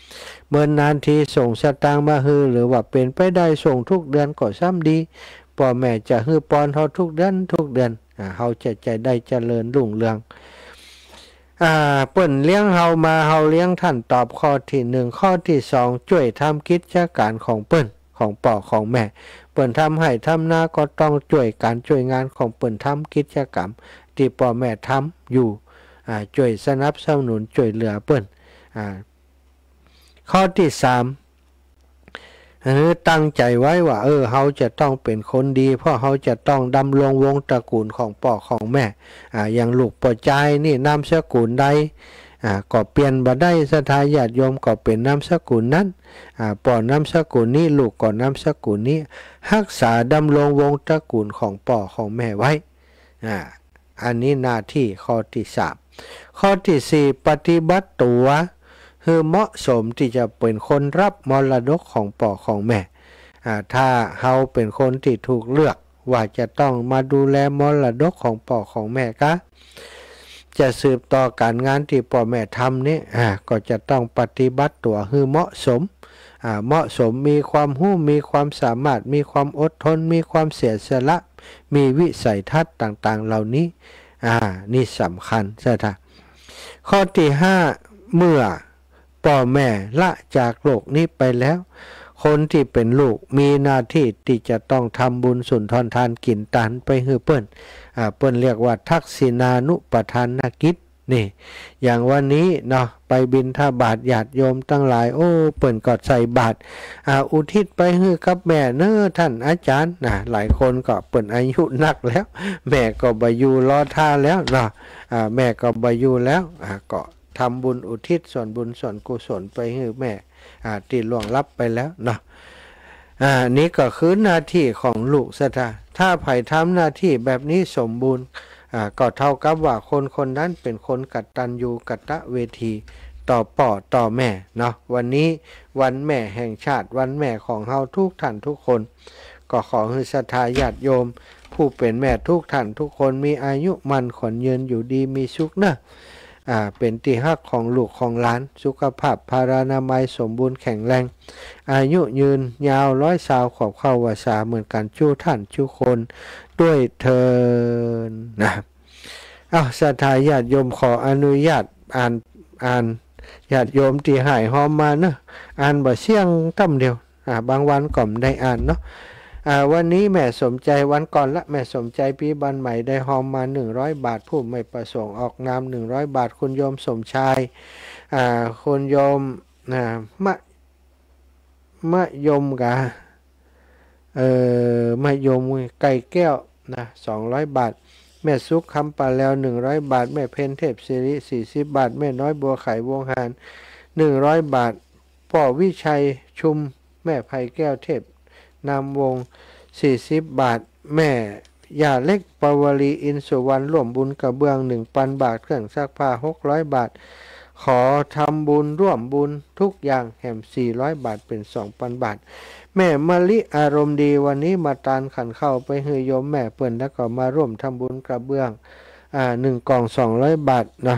เมื่อนานทีส่งสตางค์มาฮือหรือว่าเป็นไปได้ส่งทุกเดือนก็ซ้ำดีพ่อแม่จะฮือปอนเฮาทุกเดือนทุกเดือนอ่าเฮาจะใจได้เจริญรุ่งเรืองอ่าเปิ้นเลี้ยงเฮามาเฮาเลี้ยงท่านตอบข้อที่หนึ่งข้อที่สองช่วยทำกิจการของเปิ้นของพ่อของแม่เปิ้นทำให้ทำหน้าก็ต้องช่วยการช่วยงานของเปิ้นทำกิจกรรมที่พ่อแม่ทำอยู่อ่าช่วยสนับสนุนช่วยเหลือเปิ้นอ่าข้อที่สามเออตั้งใจไว้ว่าเออเฮาจะต้องเป็นคนดีเพราะเฮาจะต้องดำรงวงตระกูลของพ่อของแม่อ่าอย่างลูกป่อใจนี่นามสกุลใดอ่าก็เปลี่ยนบ่ได้ศรัทธาญาติโยมก็เป็นนามสกุลนั้นอ่าป่อนามสกุลนี้ลูกก็นามสกุลนี้รักษาดำรงวงตระกูลของพ่อของแม่ไว้อ่าอันนี้หน้าที่ข้อที่สามข้อที่สี่ปฏิบัติตัวคือเหมาะสมที่จะเป็นคนรับมรดกของพ่อของแม่อ่าถ้าเฮาเป็นคนที่ถูกเลือกว่าจะต้องมาดูแลมรดกของพ่อของแม่กะจะสืบต่อการงานที่พ่อแม่ทำนี่อ่าก็จะต้องปฏิบัติตัวคือเหมาะสมอ่าเหมาะสมมีความรู้มีความสามารถมีความอดทนมีความเสียสละมีวิสัยทัศน์ต่างๆเหล่านี้อ่านี่สำคัญใช่ไหมข้อที่ห้าเมื่อพ่อแม่ละจากโลกนี้ไปแล้วคนที่เป็นลูกมีหน้าที่ที่จะต้องทำบุญสุนทรทานกินตานไปให้เปิ้นอ่าเปิ้นเรียกว่าทักษิณานุปทานกิจนี่อย่างวันนี้เนาะไปบิณฑบาตญาติโยมตั้งหลายโอ้เปิ้นก็ใส่บาตรอ่าอุทิศไปให้กับแม่เน้อท่านอาจารย์นะหลายคนก็เปิ้นอายุนักแล้วแม่ก็บ่อยู่รอท่าแล้วเนาะอ่าแม่ก็บ่อยู่แล้วอ่าก็ทำบุญอุทิศส่วนบุญส่วนกุศลไปให้แม่อ่าที่ล่วงลับไปแล้วเนาะอ่านี้ก็คือหน้าที่ของลูกศรัทธาถ้าไผ่ทำหน้าที่แบบนี้สมบูรณ์อ่าก็เท่ากับว่าคนคนนั้นเป็นคนกตัญญูกตเวทีต่อพ่อต่อแม่เนาะวันนี้วันแม่แห่งชาติวันแม่ของเฮาทุกท่านทุกคนก็ขอให้ศรัทธาญาติโยมผู้เป็นแม่ทุกท่านทุกคนมีอายุมั่นขวัญยืนอยู่ดีมีสุขนะอ่าเป็นที่ฮักของลูกของหลานสุขภาพพารานามัยสมบูรณ์แข็งแรงอายุยืนยาวร้อยสาวขอบเข้าวาสาเหมือนกันชู้ท่านชู้คนด้วยเทินนะอ้าวศรัทธาญาติโยมขออนุญาตอ่านอ่านญาติโยมที่หายหอมมาเนอะอ่านบ่เสี่ยงตั้มเดียวอ่าบางวันก็ไม่ได้อ่านเนาะอ่าวันนี้แม่สมใจวันก่อนละแม่สมใจปีบันใหม่ได้หอมมาหนึ่งร้อยบาทผู้ไม่ประสงค์ออกนามหนึ่งร้อยบาทคุณโยมสมชายอ่าคุณโยมอ่ามะมะยมกะเอ่อมะยมไก่แก้วนะสองร้อยบาทแม่ซุกคำปลาแล้วหนึ่งร้อยบาทแม่เพนเทพสิริสี่สิบบาทแม่น้อยบัวไข่วงหารหนึ่งร้อยบาทพ่อวิชัยชุมแม่ไผ่แก้วเทพนามวงสี่สิบบาทแม่ยาเล็กปวลีอินสุวรรณร่วมบุญกระเบื้องหนึ่งพันบาทเครื่องซักผ้าหกร้อยบาทขอทำบุญร่วมบุญทุกอย่างแห่มสี่ร้อยบาทเป็นสองพันบาทแม่มะลิอารมณ์ดีวันนี้มาตานขันเข้าไปให้โยมแม่เปิ่นแล้วก็มาร่วมทำบุญกระเบื้องอ่าหนึ่งกล่องสองร้อยบาทนะ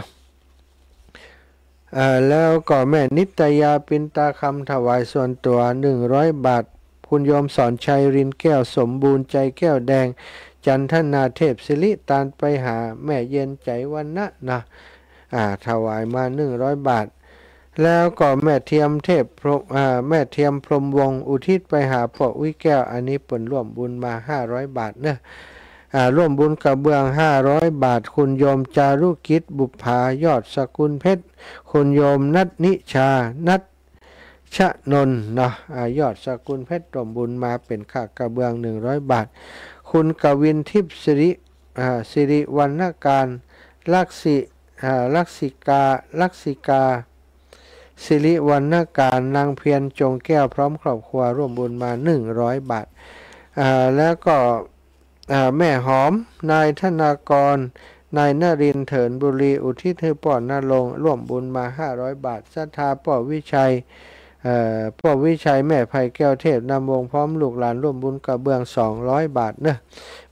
อ่าแล้วก็แม่นิตยาปินตาคำถวายส่วนตัวหนึ่งร้อยบาทคุณโยมสอนชัยรินแก้วสมบูรณ์ใจแก้วแดงจันทนาเทพศิริตานไปหาแม่เย็นใจวันนะนะอ่าถวายมาหนึ่งร้อยบาทแล้วก็แม่เทียมเทพพรหมอ่าแม่เทียมพรหมวงศ์อุทิศไปหาพ่อวิแก้วอันนี้เปิ่นร่วมบุญมาห้าร้อยบาทเนอะอ่าร่วมบุญกระเบื้องห้าร้อยบาทคุณโยมจารุกิจบุภายอดสกุลเพชรคุณโยมนัทนิชานัทชะนนเนาะยอดสกุลเพชรร่วมบุญมาเป็นค่ากระเบื้องหนึ่งร้อยบาทคุณกวินทิพย์สิริอ่าสิริวรรณการลักษิอ่าลักษิกาลักษิกาสิริวรรณการนางเพียรจงแก้วพร้อมครอบครัวร่วมบุญมาหนึ่งร้อยบาทอ่าแล้วก็อ่าแม่หอมนายธนากรนายนรินทร์เถินบุรีอุทิศให้ป่อนนรงค์ร่วมบุญมาห้าร้อยบาทศรัทธาป่อวิชัยเอ่อพ่อวิชัยแม่ไผ่แก้วเทพนำวงพร้อมลูกหลานร่วมบุญกระเบื้องสองร้อยบาทเนอะแม่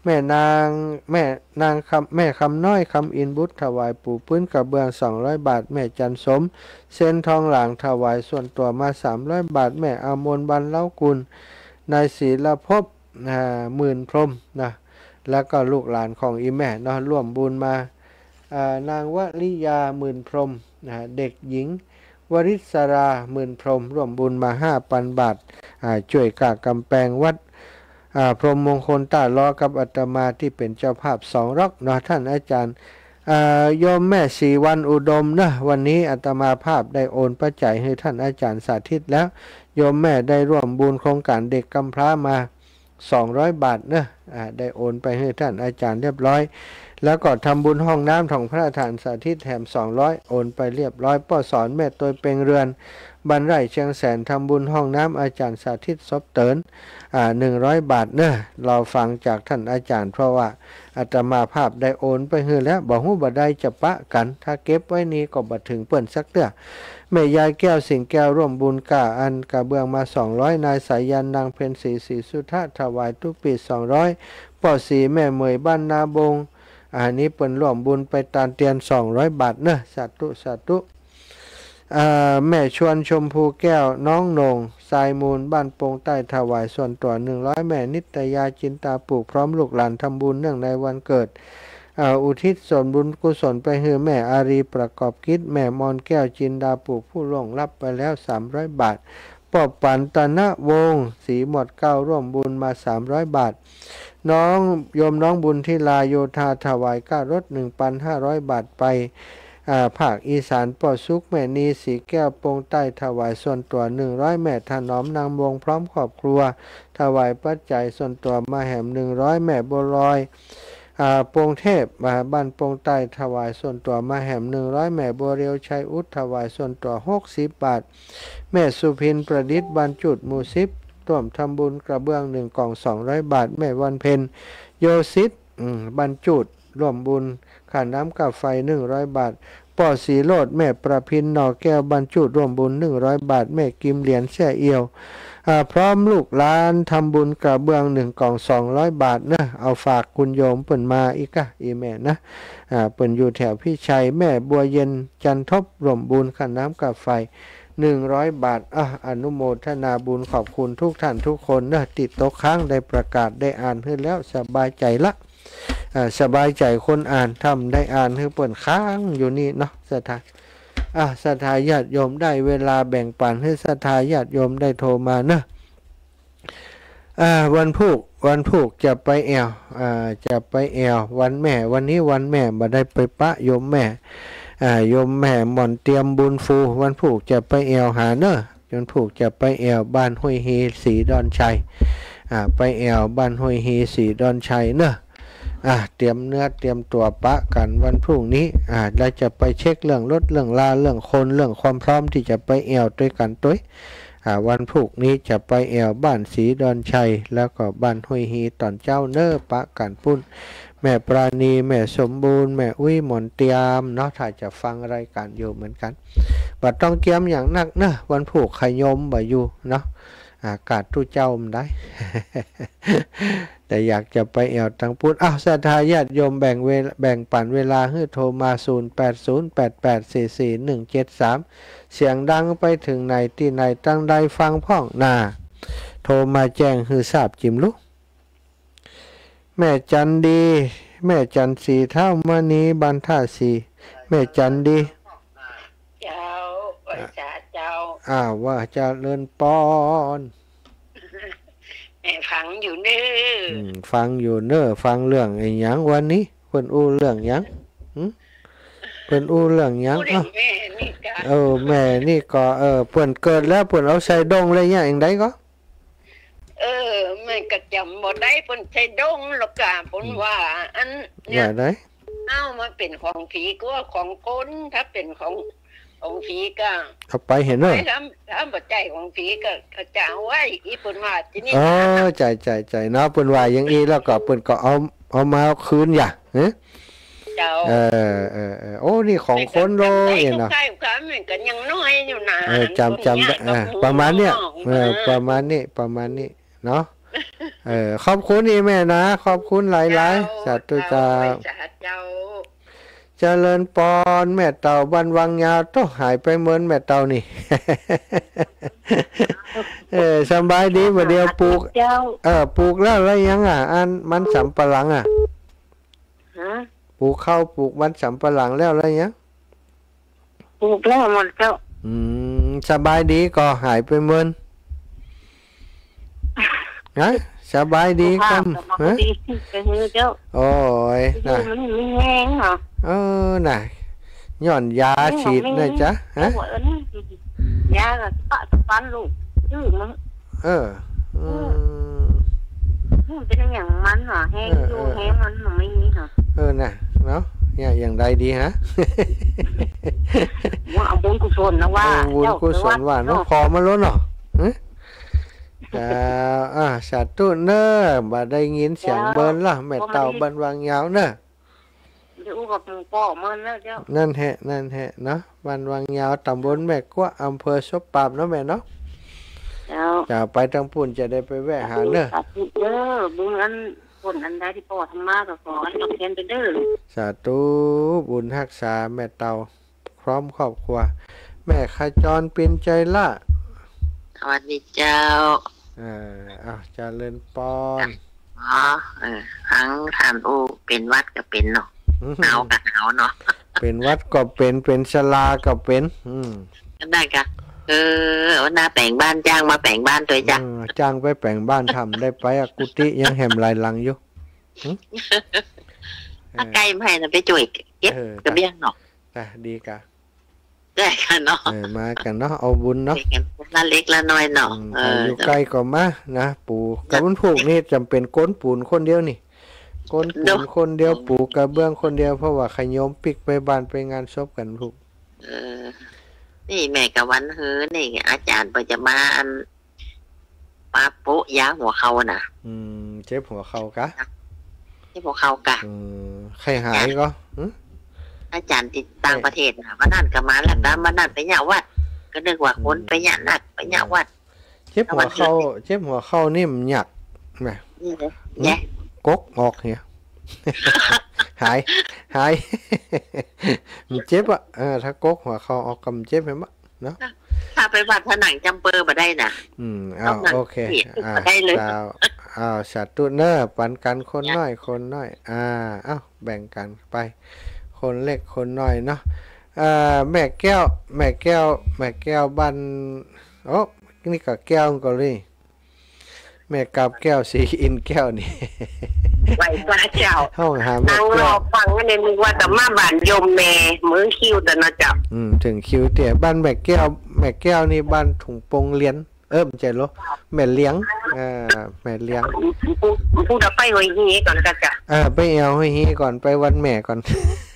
ม่นางแม่นางคำแม่คำน้อยคำอินบุตรถวายปูพื้นกระเบื้องสองร้อยบาทแม่จันสมเส้นทองหลางถวายส่วนตัวมาสามร้อยบาทแม่อามนบรรเล้ากุลนายศรีละภพหมื่นพรหมนะแล้วก็ลูกหลานของอีแม่เนาะร่วมบุญมานางวลิยาหมื่นพรหมนะเด็กหญิงวริศราหมื่นพรหมร่วมบุญมาห้าพันบาทช่วยกากำแพงวัดพรหมมงคลตาล้อกับอาตมาที่เป็นเจ้าภาพสองรอกเนาะท่านอาจารย์โยมแม่สีวันอุดมนะวันนี้อาตมาภาพได้โอนปัจจัยให้ท่านอาจารย์สาธิตแล้วโยมแม่ได้ร่วมบุญโครงการเด็กกำพร้ามาสองร้อยบาทนะได้โอนไปให้ท่านอาจารย์เรียบร้อยแล้วก็ทำบุญห้องน้ำของพระฐานสาธิตแถมสองร้อยโอนไปเรียบร้อยป้อสอนแม่ตัวเป็นเรือนบรรไร่เชียงแสนทำบุญห้องน้ำอาจารย์สาธิตซบเตินอ่าหนึ่งร้อยบาทเนอะเราฟังจากท่านอาจารย์เพราะว่าอาตมาภาพได้โอนไปให้แล้วบอกหู้บ่ได้จะปะกันถ้าเก็บไว้นี้ก็บ่ถึงเปิ้นสักเตื้อแม่ยายแก้วสิงแก้วร่วมบุญกาอันกระเบื้องมาสองร้อยนายสายันนางเพ็ญศรีศรีสุธาถวายทุกปีสองร้อยป้อสีแม่เหมยบ้านนาบงอันนี้เปิ้นร่วมบุญไปตานเตียนสองร้อยบาทเนอะสาธุสาธุแม่ชวนชมพูแก้วน้องนงสายมูลบ้านโป่งใต้ถวายส่วนตัวหนึ่งร้อยแม่นิตยาจินตาปลูกพร้อมลูกหลานทำบุญเนื่องในวันเกิดอุทิศส่วนบุญกุศลไปให้แม่อารีประกอบกิจแม่มอนแก้วจินดาปลูกผู้ล่วงลับไปแล้วสามร้อยบาทปอบปันตนะวงสีหมดเก้าร่วมบุญมาสามร้อยบาทน้องโยมน้องบุญที่ลาโยธาถวายก้ารถ หนึ่งพันห้าร้อย บาทไปภาคอีสานปอสุกแม่นีสีแก้วโป่งใต้ถวายส่วนตัวหนึ่งร้อยแม่ถนอมนางวงพร้อมครอบครัวถวายปัจจัยส่วนตัวมาแหมหนึ่งร้อยแม่บัวลอยโป่งเทพบ้านโป่งใต้ถวายส่วนตัวมาแหมหนึ่งร้อยแม่บัวเรียวชัยอุทถวายส่วนตัวหกสิบบาทแม่สุพินประดิษฐ์บรรจุดหมู่สิบร่วมทำบุญกระเบื้องหนึ่งกล่องสองร้อยบาทแม่วันเพ็ญโยซิตบรรจุดร่วมบุญค่าน้ำกับไฟหนึ่งร้อยบาทป่อสีโลดแม่ประพินหนอแก้วบรรจุร่วมบุญหนึ่งร้อยบาทแม่กิมเหรียญแช่เอียวพร้อมลูกหลานทำบุญกระเบื้องหนึ่งกล่องสองร้อยบาทนะเอาฝากคุณโยมเปิ่นมาอีกอะอีแม่นะเปิ่นอยู่แถวพี่ชัยแม่บัวเย็นจันทบร่วมบุญค่าน้ำกับไฟหนึ่งร้อยบาทอ่ะอนุโมทนาบุญขอบคุณทุกท่านทุกคนนะติดโต๊ะค้างได้ประกาศได้อ่านขึ้นแล้วสบายใจละสบายใจคนอ่านทำได้อ่านให้เปิดค้างอยู่นี่เนาะสถานอ่ะสถาญาติโยมได้เวลาแบ่งปันให้สถาญาติโยมได้โทรมาเนอะอ่าวันพุกวันพุกจะไปแอวอ่าจะไปแอววันแม่วันนี้วันแม่มาได้ไปปะโยมแม่อ่าโยมแม่หม่อนเตรียมบุญฟูวันพุกจะไปแอวหาเนอะวันพุกจะไปแอวบ้านห้วยฮีสีดอนชัยอ่าไปแอวบ้านห้วยฮีสีดอนชัยเนอะอ่าเตรียมเนื้อเตรียมตัวปะกันวันพรุ่งนี้อ่าเราจะไปเช็คเรื่องรถเรื่องลาเรื่องคนเรื่องความพร้อมที่จะไปแอวด้วยกันตัวอ่าวันพรุ่งนี้จะไปแอวบ้านสีดอนชัยแล้วก็บ้านห้วยฮีตอนเจ้าเนอปะกันปุ้นแม่ปราณีแม่สมบูรณ์แม่อุ้ยหมอนเตียมเนาะถ้าจะฟังรายการอยู่เหมือนกันบัดต้องเกียมอย่างนักเนอะวันพรุ่งขยมบ่อยู่เนาะอากาศทุเจ้ามันได้ แต่อยากจะไปแอวทางพุทธอ้าวศรัทธาญาติโยมแบ่งเวลแบ่งปันเวลาให้โทรมาศูนย์ แปด ศูนย์ แปด แปด สี่ สี่ หนึ่ง เจ็ด สามเสียงดังไปถึงไหนที่ไหนตั้งใดฟังพ่องหน้าโทรมาแจ้งให้ทราบจิมลุแม่จันดีแม่จันสีเท่ามณีบันท่าสีแม่จันดีเจ้าว่าจะเจ้าอ้าวว่าจะเลินปอนแม่ฟังอยู่เน้อฟังอยู่เน้อฟังเรื่องไอ้หยังวันนี้เพิ่นอู้เรื่องหยังเพิ่นอู้เรื่องหยังเอ้าเออแม่นี่ก็เออเพิ่นเกิดแล้วเพิ่นเอาใส่ดงเลยหยังได้ก็เออแม่ก็จำบ่ได้เพิ่นใส่ดงหรอกกะเพิ่นว่าอันเนี่ยได้เอ้ามาเป็นของผีก็ของคนถ้าเป็นของของผีก็เอาไปเห็นเนาะถ้าถ้าบ่ใจของผีก็เขาจะเอาไว้อีเพิ่นว่าที่นี่อ๋อใจๆๆเนาะเพิ่นว่าอย่างอีแล้วก็เพิ่นก็เอาเอามาคืนหยังฮะเจ้าเออๆๆโอ้นี่ของคนโลเองเนาะใช่ค่ะมันก็ยังน้อยอยู่นะเออจำจำได้ประมาณเนี้ยเออประมาณนี้ประมาณนี้เนาะเออขอบคุณนี่แม่นะขอบคุณหลายๆสาธุเจ้าเจ้าเจริญปอนแม่เต่าบ้านวังยาวต้องหายไปเหมือนแม่เต่านี่ เออสบายดีบ่เดียวปลูกเออปลูกแล้วแล้วยังอ่ะอันมันสำปะหลังอ่ะฮะปลูกข้าวปลูกมันสำปะหลังแล้วแล้วยังปลูกแล้วหมดเจ้าอืมสบายดีก็หายไปเหมือนฮะสบายดีครับฮะโอ้ยน่ะมันไม่แห้งเหรอเออน่ะย้อนยาฉีดนะจ๊ะฮะยาก็ปะปันลูกชื่อมันเอออืมมันเป็นอย่างมันเหรอแห้งอยู่แห้งมันไม่มีเหรอเออน่ะเนาะเนี่ยอย่างใดดีฮะว่าเอาบุญกุศลนะว่าบุญกุศลว่าน้องพอมาแล้วเนาะอ่าอ่าสาธุเนอะบ่ได้ยินเสียงเบิ้นล่ะแม่เต่าบ้านวังยาวเนอะเดี๋ยวกับหมูป่อมันแล้วเจ้านั่นแหละนั่นแหละเนาะบ้านวังยาวตำบลแม่กวอำเภอซบปราบเนาะแม่เนาะเจ้าจะไปทางปุ่นจะได้ไปแวะหาเนอะสาธุเด้อบุญอันคนอันใดที่พ่อทำมาก็ขอให้ตอบแทนไปเด้อสาธุบุญรักษาแม่เต่าพร้อมครอบครัวแม่ขจรเป็นใจละสวัสดีเจ้าเอออ้าวเจริญปอนอ๋อเออทั้งทานอูเป็นวัดก็เป็นเนาะหนาวก็หนาวเนาะเป็นวัดก็เป็นเป็นชลาก็เป็นอืมก็ได้ค่ะเออวันหน้าแปลงบ้านจ้างมาแปลงบ้านตัวจ้ะจ้างไปแปลงบ้านทำได้ไปอะกุฏิยังแหมลายลังอยู่ถ้าไกลไม่นะไปจ่วยเก็บกระเบี้ยงเนาะอ่ะดีกะได้กันเนาะมากันเนาะเอาบุญเนาะละเล็กละน้อยเนาะอยู่ใกล้ก็มานะปู่กับมันผูกนี่จำเป็นก้นปูนคนเดียวนี่ก้นปูนคนเดียวปู่กระเบื้องคนเดียวเพราะว่าขยมปิกไปบ้านไปงานศพกันผูกเออนี่แม่กับวันเฮือนี่อาจารย์ไปจะมาอันปาโปะยาหัวเขาน่ะอืมเจ็บหัวเขากะเจ็บหัวเขากะอืมใครหายก็อาจารย์ติดต่างประเทศนะว่านั่นก็มาแล้วก็มานั่นไปหยาวัดก็นึกว่าคนไปหยาหนักไปหยาวัดเจ็บหัวเข้าเจ็บหัวเข้านี่มันหยักแหมเนี่ยกกออกเนี่ยหายหายมันเจ็บอ่ะเออถ้ากกหัวเข้าออกกำเจ็บไหมมะเนาะถ้าไปวัดผนังจำเปอร์มาได้นะอืมอ้าวโอเคอ่าอ้าวอ้าวสัตว์ตุเนอร์ปันกันคนน้อยคนน้อยอ่าอ้าวแบ่งกันไปคนเล็กคนน้อยเนาะแม่แก้วแม่แก้วแม่แก้วบ้านโอ้นี่ก็แก้วก็เลยแม่กับแก้วสีอินแก้วนี่ไหวปลาเจ้าห้องหาแม่แก้วฟังกันเลยนึกว่าแต่มาบ้านยมแม่มือคิวแต่นะเจ้าอืมถึงคิวเตี่ยบ้านแม่แก้วแม่แก้วนี่บ้านถุงปงเลี้ยนเอิ่มใจรู้แม่เลี้ยงอ่าแม่เลี้ยงพูดไปหอยฮีก่อนก็จ้ะอ่าไปเอาหอยฮีก่อนไปวันแม่ก่อน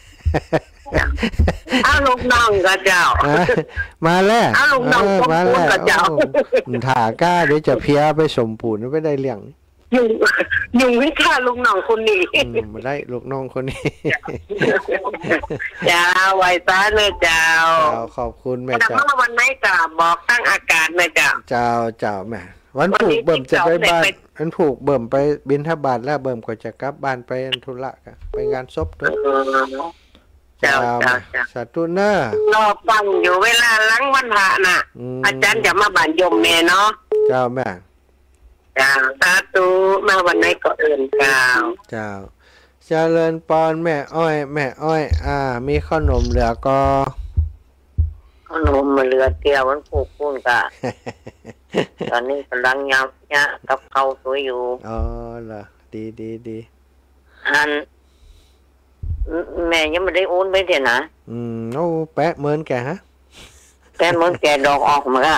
เอาลูกน้องก็เจ้ามาแล้วเอาลูกน้องมาแล้วก็เจ้าถ่าก้าเดี๋ยวจะเพียไปสมปูนไม่ได้เลี้ยงยุงยุงให้ฆ่าลูกน้องคนนี้ไม่ได้ลูกน้องคนนี้เจ้าไว้ซะเลยเจ้าขอบคุณแม่จ้าวันไหนจ้าบอกตั้งอาการเลยเจ้าเจ้าเจ้าแม่วันผูกเบิ่มจะไปบ้านวันผูกเบิ่มไปบิณฑบาตแล้วเบิ่มก็จะกลับบ้านไปธุระกันไปงานศพด้วยเจ้าเจ้าเจ้าสาธุเนอะรอฟังอยู่เวลาล้างวันพระน่ะอาจารย์จะมาบ้านยมแม่เนาะเจ้าแม่เจ้าสาธุมาวันไหนก็เอิ้นเจ้าเจ้าเจริญปอนแม่อ้อยแม่อ้อยอ่ามีขนมเหลือก็ขนมมาเหลือเตี้ยวันผูกปุ้นกะตอนนี้กำลังยำเนี่ยกับเขาสวยอยู่อ๋อเหรอดีดีดีอันแม่ยังไม่ได้โอนไปเดี๋ยวนะอืมโอ้แปะเหมือนแกฮะแปะเหมือนแกดอกออกมาอ่ะ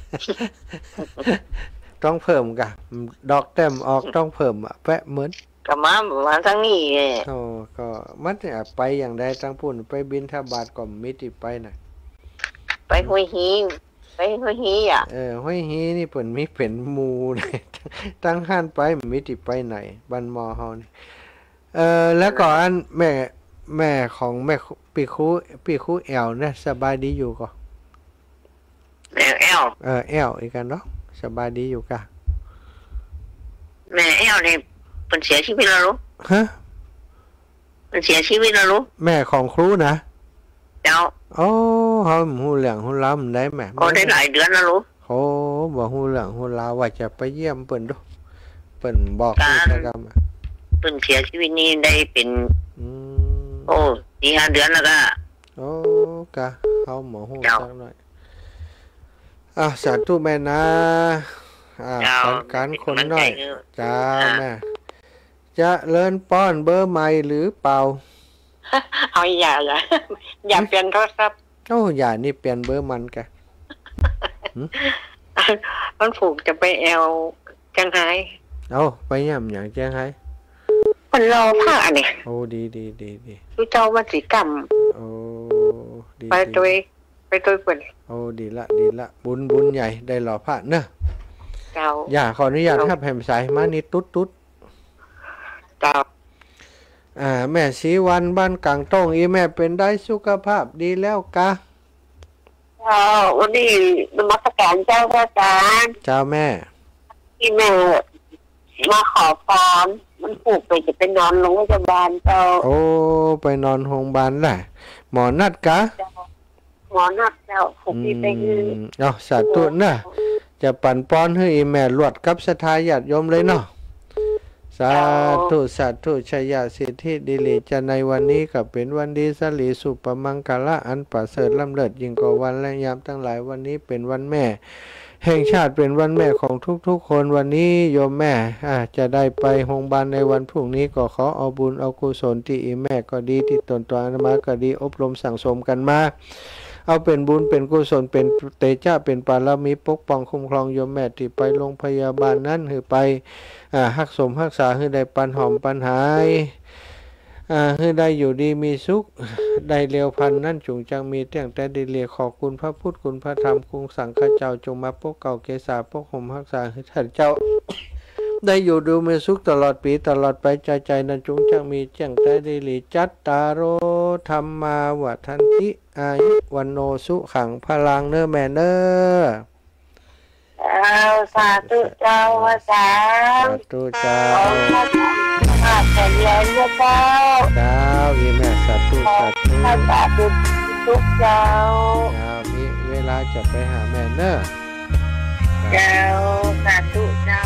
ต้องเพิ่มกะดอกเต็มออกต้องเพิ่มอ่ะแปะเหมือนก็มามาทั้งนี้โอ้ก็มันเนี่ยไปอย่างใดทั้งปุ่นไปบินทบาทก็มิติไปน่ะไปห้วยฮีไปห้วยฮีอ่ะเออห้วยฮีนี่เปิ่นมีเป็นหมู่ตั้งห้านไปมิติไปไหนบ้านมอเฮานี่เออแล้วก็อันแม่แม่ของแม่ปีคูปีคูแอลเนี่ยสบายดีอยู่ก็แอลแอลเออแอลอีกกันเนาะสบายดีอยู่กะแม่แอลเนี่ยเป็นเสียชีวิตแล้วรู้ฮะเป็นเสียชีวิตแล้วรู้แม่ของครูนะเจ้าโอ้เขาหูเหลืองหูล้ำได้แม่ก็ได้หลายเดือนแล้วรู้โอ้บอกหูเหลืองหูลาว่าจะไปเยี่ยมเปิ่นดูเปิ่นบอกกิจกรรมเปิ่นเสียชีวิตนี้ได้เป็นโอ้สี่ห้าเดือนแล้วก็โอ้กะเขาหมอหูสักหน่อยอ่ะสาธุแม่นะอ่าการคนหน่อยจ้าแม่จะเลินป้อนเบอร์ใหม่หรือเปล่าเอาอย่าอย่าอย่าเปลี่ยนโทรศัพท์โอ้อย่านี่เปลี่ยนเบอร์มันแกมันผูกจะไปแอลจังไห้เอาไปย่ำอย่างจังไห้มันรอผ้าเนี่ยโอ้ดีดีดีดีดูเจ้าวันสีกรรมโอ้ดีไปตัวไปตัวเปิ่นโอ้ดีละดีละบุญบุญใหญ่ได้หล่อผ้าเนอะเจ้าอย่าขออนุญาตทับแผ่นสายมานี่ตุ๊ดตุ๊ดเจ้าอ่าแม่สีวันบ้านกลางต้งอีแม่เป็นได้สุขภาพดีแล้วกะเจ้าวันนี้นมัสการเจ้าพระอาจารย์เจ้าแม่ที่แม่มาขอพรมันผูกไปจะไปนอนโรงพยาบาลเจ้าโอ้ไปนอนโรงพยาบาลแหละหมอนัดกะหมอนัดเจ้าผูกที่ไปคืออ๋อสาธุนะจะปั่นป้อนให้อีแม่ลวดกับศรัทธาญาติโยมเลยเนาะสาธุสาธุชัยสิทธิดิลิจะในวันนี้ก็เป็นวันดีสลีสุปมังคละอันประเสริฐล้ำเลิศยิ่งกว่าวันและยามทั้งหลายวันนี้เป็นวันแม่แห่งชาติเป็นวันแม่ของทุกๆคนวันนี้โยมแม่จะได้ไปโรงพยาบาลในวันพรุ่งนี้ก็ขอเอาบุญเอากุศลที่อีแม่ก็ดีที่ตนตัวอามาก็ดีอบรมสั่งสมกันมาเอาเป็นบุญเป็นกุศลเป็นเตจ้าเป็นปารมีปกป้องคุ้มครองโยมแม่ที่ไปโรงพยาบาลนั้นคือไปฮักสมฮักษาให้ได้ปันหอมปันหายให้ได้อยู่ดีมีสุขได้เร็วพันนั่นจุงจังมีเตียงแต่ดีเลียขอคุณพระพุทธคุณพระธรรมคุณสังฆเจ้าจงมาปกเก่าเกษาปกห่มฮักษาให้ท่านเจ้าได้อยู่ดูมีสุขตลอดปีตลอดไปใจใจนั้นจุงจังมีเจียงแต่ดีลีจัตตาโรธรรมาวัฏันติอายุวันโนสุขังพลังเนอแม่เนอเอาสาธุเจ้าว่าสาธุเจ้าข้าแต่เลี้ยงเจ้าเจ้าอีแม่สาธุสาธุสาธุทุกเจ้าเจ้ามีเวลาจะไปหาแม่เนอเจ้าสาธุเจ้า